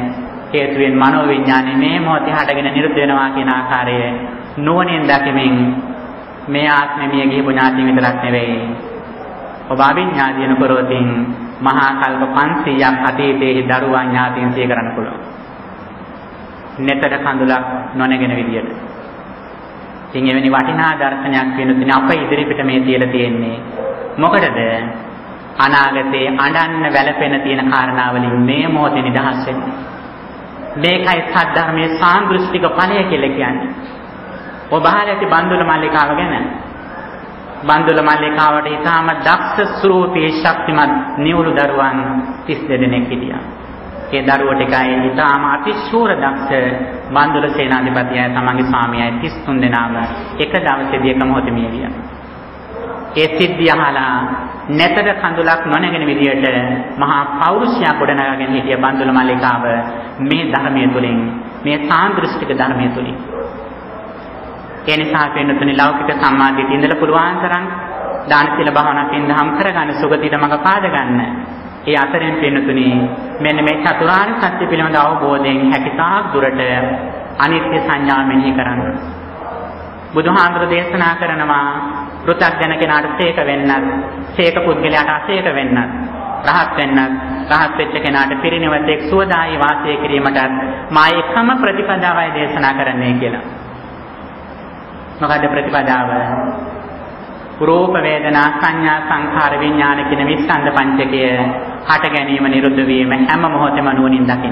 හේතුවෙන් මනෝ විඥානේ මේ මොහොතේ හටගෙන නිරුද්ධ වෙනවා කියන ආකාරය නුවණින් දැකීමෙන් මේ ආත්මෙ මිය ගිහපු ඥාති විතරක් නෙවෙයි. ඔබ අවිඥාදීන කරෝතින් මහා කල්ප 500ක් අතීතයේ දරුවා ඥාතීන් සිය කරන්න පුළුවන්. netara කඳුලක් නොනැගෙන විදියට. ඉතින් එවැනි වටිනා දර්ශනයක් වෙනුත් අප ඉදිරිපිට මේ තියලා තියෙන්නේ. මොකටද? අනාගතේ අඬන්න වැළපෙන තියෙන කාරණාවලින් මේ මොහොතේ නිදහස් වෙන්න. මේකයි සද්ධර්මයේ සාන්දෘෂ්ටික ඵලය කියලා කියන්නේ. ඔබ අහලා ඇති බන්දුල මල්ලිකාව ගැන. බන්දුල මල්ලිකාවට ඊටාම දක්ෂ ස්වරූපී ශක්තිමත් නිවුළු දරුවන් 32 දෙනෙක් හිටියා. ඒ දරුවෝ ටිකයි ඊටාම අතිශූර දක්ෂ බන්දුල සේනාධිපතියයි තමන්ගේ ස්වාමියායි 33 දෙනාම එක දවසේදී එක මොහොතේ මිය ගියා. ඒ සිද්ධිය අහලා netර කඳුලක් නොනැගෙන විදියට මහා පෞරුෂයක් ගොඩනගාගෙන හිටිය බන්දුල මල්ලිකාව මේ ධර්මයේ තුලින් මේ සාන්දෘෂ්ටික ධර්මයේ තුලින් ඒ නිසා වෙනතුනි ලෞකික සම්මාදිට ඉඳලා පුළුවන් තරම් දාන සීල භාවනාවෙන් දහම් කරගන්න සුගතියට මඟ පාද ගන්න. ඒ අතරින් වෙනතුනි මෙන්න මේ චතුරාර්ය සත්‍ය පිළිබඳ අවබෝධයෙන් හැකිතාක් දුරට අනිත්‍ය සංඥා මෙහි කරන්න. බුදුහාමුදුර දේශනා කරනවා පෘථග්ජන කෙනාට සේක වෙන්නත්, සේක පුද්ගලයාට අසේක වෙන්නත්, රහත් වෙන්නත්, රහත් වෙච්ච කෙනාට පිරිනිවතෙක් සුවදායි වාසය කිරීමටත් මා එකම ප්‍රතිපදාවයි දේශනා කරන්නේ කියලා. මොකද ප්‍රතිපදාව? රූප වේදනා සංඥා සංඛාර විඥාන කියන විස්කන්ධ පංචකය හට ගැනීම නිරුද්ධ වීම හැම මොහොතෙම නුවණින් දකින්න.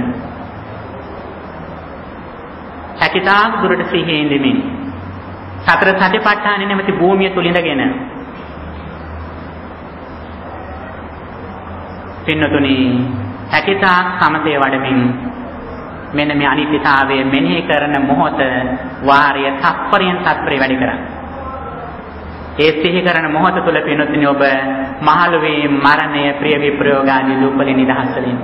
හැකිතාක් දුරට සිහියේ ඉඳිමින් සතර සතිපට්ඨාන නැමැති භූමිය තුල ඉඳගෙන පින්නතුනි හැකිතාක් සමතේ වඩමින් මෙන්න මේ අනිත්‍යතාවය මෙනෙහි කරන මොහොත වාරය තත්පරයෙන් තත්පරේ වැඩි කරන්නේ. ඒ සිහි කරන මොහොත තුළ පින්නතුනි ඔබ මහලු වේ මරණය ප්‍රිය විප්‍රයෝගාදී දුක්වලින් නිදහස් වෙන්න.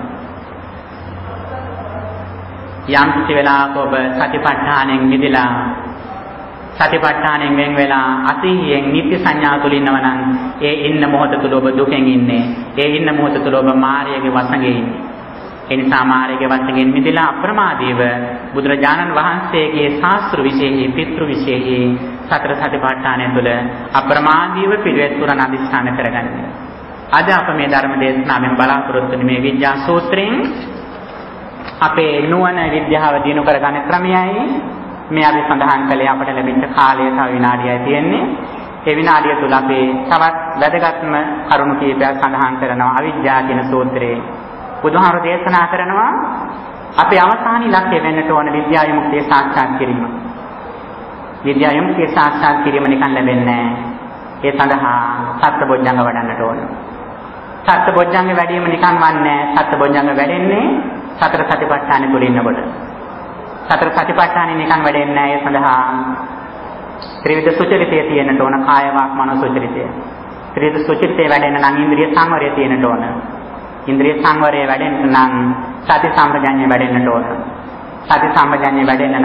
යම් කිසි වෙලාවක ඔබ සතිපට්ඨානෙන් මිදලා සතිපට්ඨානෙන් වෙන් වෙලා අසීයෙන් නිත්‍ය සංඥා තුල ඉන්නවා නම් ඒ ඉන්න මොහොත තුල ඔබ දුකෙන් ඉන්නේ. ඒ ඉන්න මොහොත තුල ඔබ මායයේ වසඟේ ඉන්නේ. ඒ නිසා මායයේ වසඟෙන් මිදලා අප්‍රමාදීව බුදුරජාණන් වහන්සේගේ ශාස්ත්‍ර විශේෂී පිතෘ විශේෂී සතර සතිපට්ඨානය තුල අප්‍රමාදීව පිළිවෙත් පුරණ අධිෂ්ඨාන කරගන්න. අද අප මේ ධර්ම දේශනාවෙන් බලාපොරොත්තු වෙන මේ විද්‍යා සූත්‍රයෙන් අපේ නුවණ විද්‍යාව දිනු කරගන්න ක්‍රමයයි මේ අපි සඳහන් කළේ. අපට ලැබිච්ච කාලය තව විනාඩියයි තියෙන්නේ. ඒ විනාඩිය තුල අපි තවත් වැදගත්ම කරුණු කීපයක් සඳහන් කරනවා. අවිද්‍යාව කියන සූත්‍රයේ බුදුහාර දේශනා කරනවා අපේ අවසාන ඉලක්කය වෙන්නට ඕන විද්‍යා විමුක්තිය සාක්ෂාත් කිරීම. විද්‍යා විමුක්තිය සාක්ෂාත් කිරීම නිකන් ලැබෙන්නේ නැහැ. ඒ සඳහා සත්බොජ්ජංග වඩන්නට ඕන. සත්බොජ්ජංග වැඩිම නිකන් වන්නේ නැහැ. සත්බොජ්ජංග වැඩෙන්නේ සතර සතිපට්ඨානෙ තුල ඉන්නකොට. සතර සතිපට්ඨානෙ නිකන් වැඩෙන්නේ නැහැ. ඒ සඳහා ත්‍රිවිධ සුචරිතය තියෙන්නට ඕන. කාය වාක් මනෝ සුචරිතය. ත්‍රිවිධ සුචරිතය වැඩෙන්න නම් ඉන්ද්‍රිය සංවරය තියෙන්නට ඕන. ඉන්ද්‍රිය සංවරය වැඩෙන්න නම් සති සම්පජඤ්ඤය වැඩෙන්නට ඕන. සති සම්පජඤ්ඤය වැඩෙන්න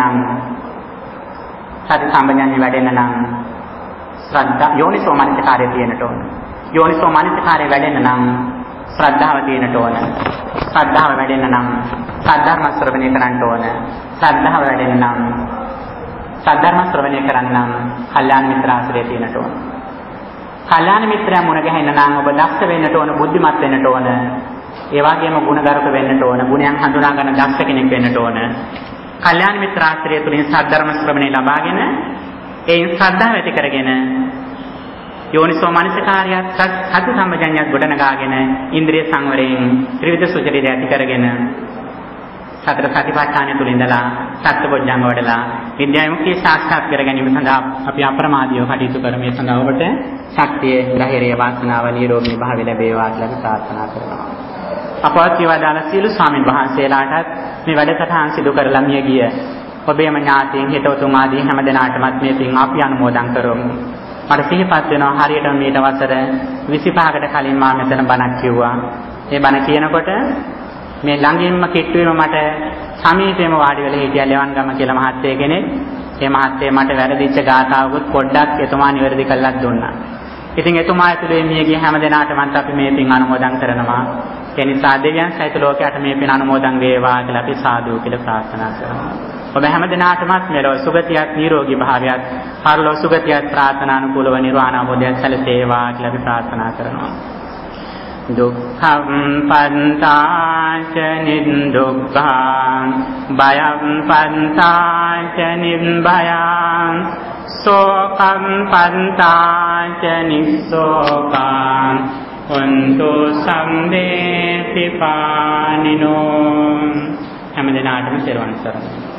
නම් ශ්‍රද්ධා යෝනිසෝ මනසිකාරය තියෙන්නට ඕන. යෝනිසෝ මනසිකාරය වැඩෙන්න නම් ශ්‍රද්ධාව තියෙන්නට ඕන. ශ්‍රද්ධාව වැඩෙන්න නම් සද්ධර්ම ශ්‍රවණය කරන්න ඕන. ශ්‍රද්ධාව වැඩෙන්න නම් සද්ධර්ම ශ්‍රවණය කරන්න නම් කල්යාණ මිත්‍ර ආශ්‍රය තියෙන්නට ඕන. කල්යාණ මිත්‍රයා මුණ ගැහෙන්න නම් ඔබ දක්ෂ වෙන්නට ඕන, බුද්ධිමත් වෙන්නට ඕන. ඒ වගේම ගුණගරුක වෙන්නට ඕන, ගුණයන් හඳුනා ගන්න දක්ෂ කෙනෙක් වෙන්නට ඕන. කල්යාණ මිත්‍ර ආශ්‍රය තුලින් සද්ධර්ම ශ්‍රවණය ලබාගෙන ඒයින් ශ්‍රද්ධාව ඇති කරගෙන යෝනිසෝ මනසිකාරයත් සති සම්පජඤ්ඤයත් ගොඩනගාගෙන ඉන්ද්‍රිය සංවරයෙන් ත්‍රිවිධ සුචරිතය ඇති කරගෙන සතර සතිපට්ඨානය තුල ඉඳලා සත්බොජ්ජංග වඩලා විද්‍යා විමුක්තිය සාක්ෂාත් කර ගැනීම සඳහා අපි අප්‍රමාදීව කටයුතු කරමු. සඳහා ඔබට ශක්තිය, ධෛර්යය, වාසනාව, නිරෝගී භාවය ලැබේවා කියලා අපි ප්‍රාර්ථනා කරනවා. අපවත් වේවාදාන සීල ස්වාමීන් වහන්සේලාටත් මේ වැඩසටහන් සිදු කරලා මිය ගිය ඔබේම ඥාතීන් හිතවතුන් ආදී හැම දෙනාටමත් මේ පින් අපි අනුමෝදන් කරමු. මට සිහිපත් වෙනවා හරියටම මීට වසර 25කට කලින් මා මෙතන බණක් කිව්වා. මේ බණ කියනකොට මේ ළඟින්ම කිට්ටුවේම මට සමීපෙම වාඩි වෙලා හිටියා ලෙවන්ගම කියලා මහත්තයෙ කෙනෙක්. ඒ මහත්තයා මට වැරදිච්ච ගාථාවකුත් පොඩ්ඩක් එතුමා නිවැරදි කළා දුන්නා. ඉතින් එතුමා ඇතුලේ මිය ගිය හැම දෙනාටම අපි මේ පින් අනුමෝදන් කරනවා. ඒ නිසා දෙවියන් සහිත ලෝකයට මේ පින අනුමෝදන් වේවා කියලා අපි සාදු කියලා ප්‍රාර්ථනා කරනවා. ඔබ හැම දිනාටමත් මෙලොව සුගතියත් නිරෝගී භාවයත් පරලොව සුගතියත් ප්‍රාර්ථනානුකූලව නිර්වාණ අවබෝධයත් සැලසේවා කියලා අපි ප්‍රාර්ථනා කරනවා. දුක්ඛං පන්තාච නිදුක්ඛං භයං පන්තාච නිබ්භයං සෝකං පන්තාච නිස්සෝකං හොන්තු සම්මේ පිපානිනෝ හැම දිනාටම සිරුවන් සරණයි.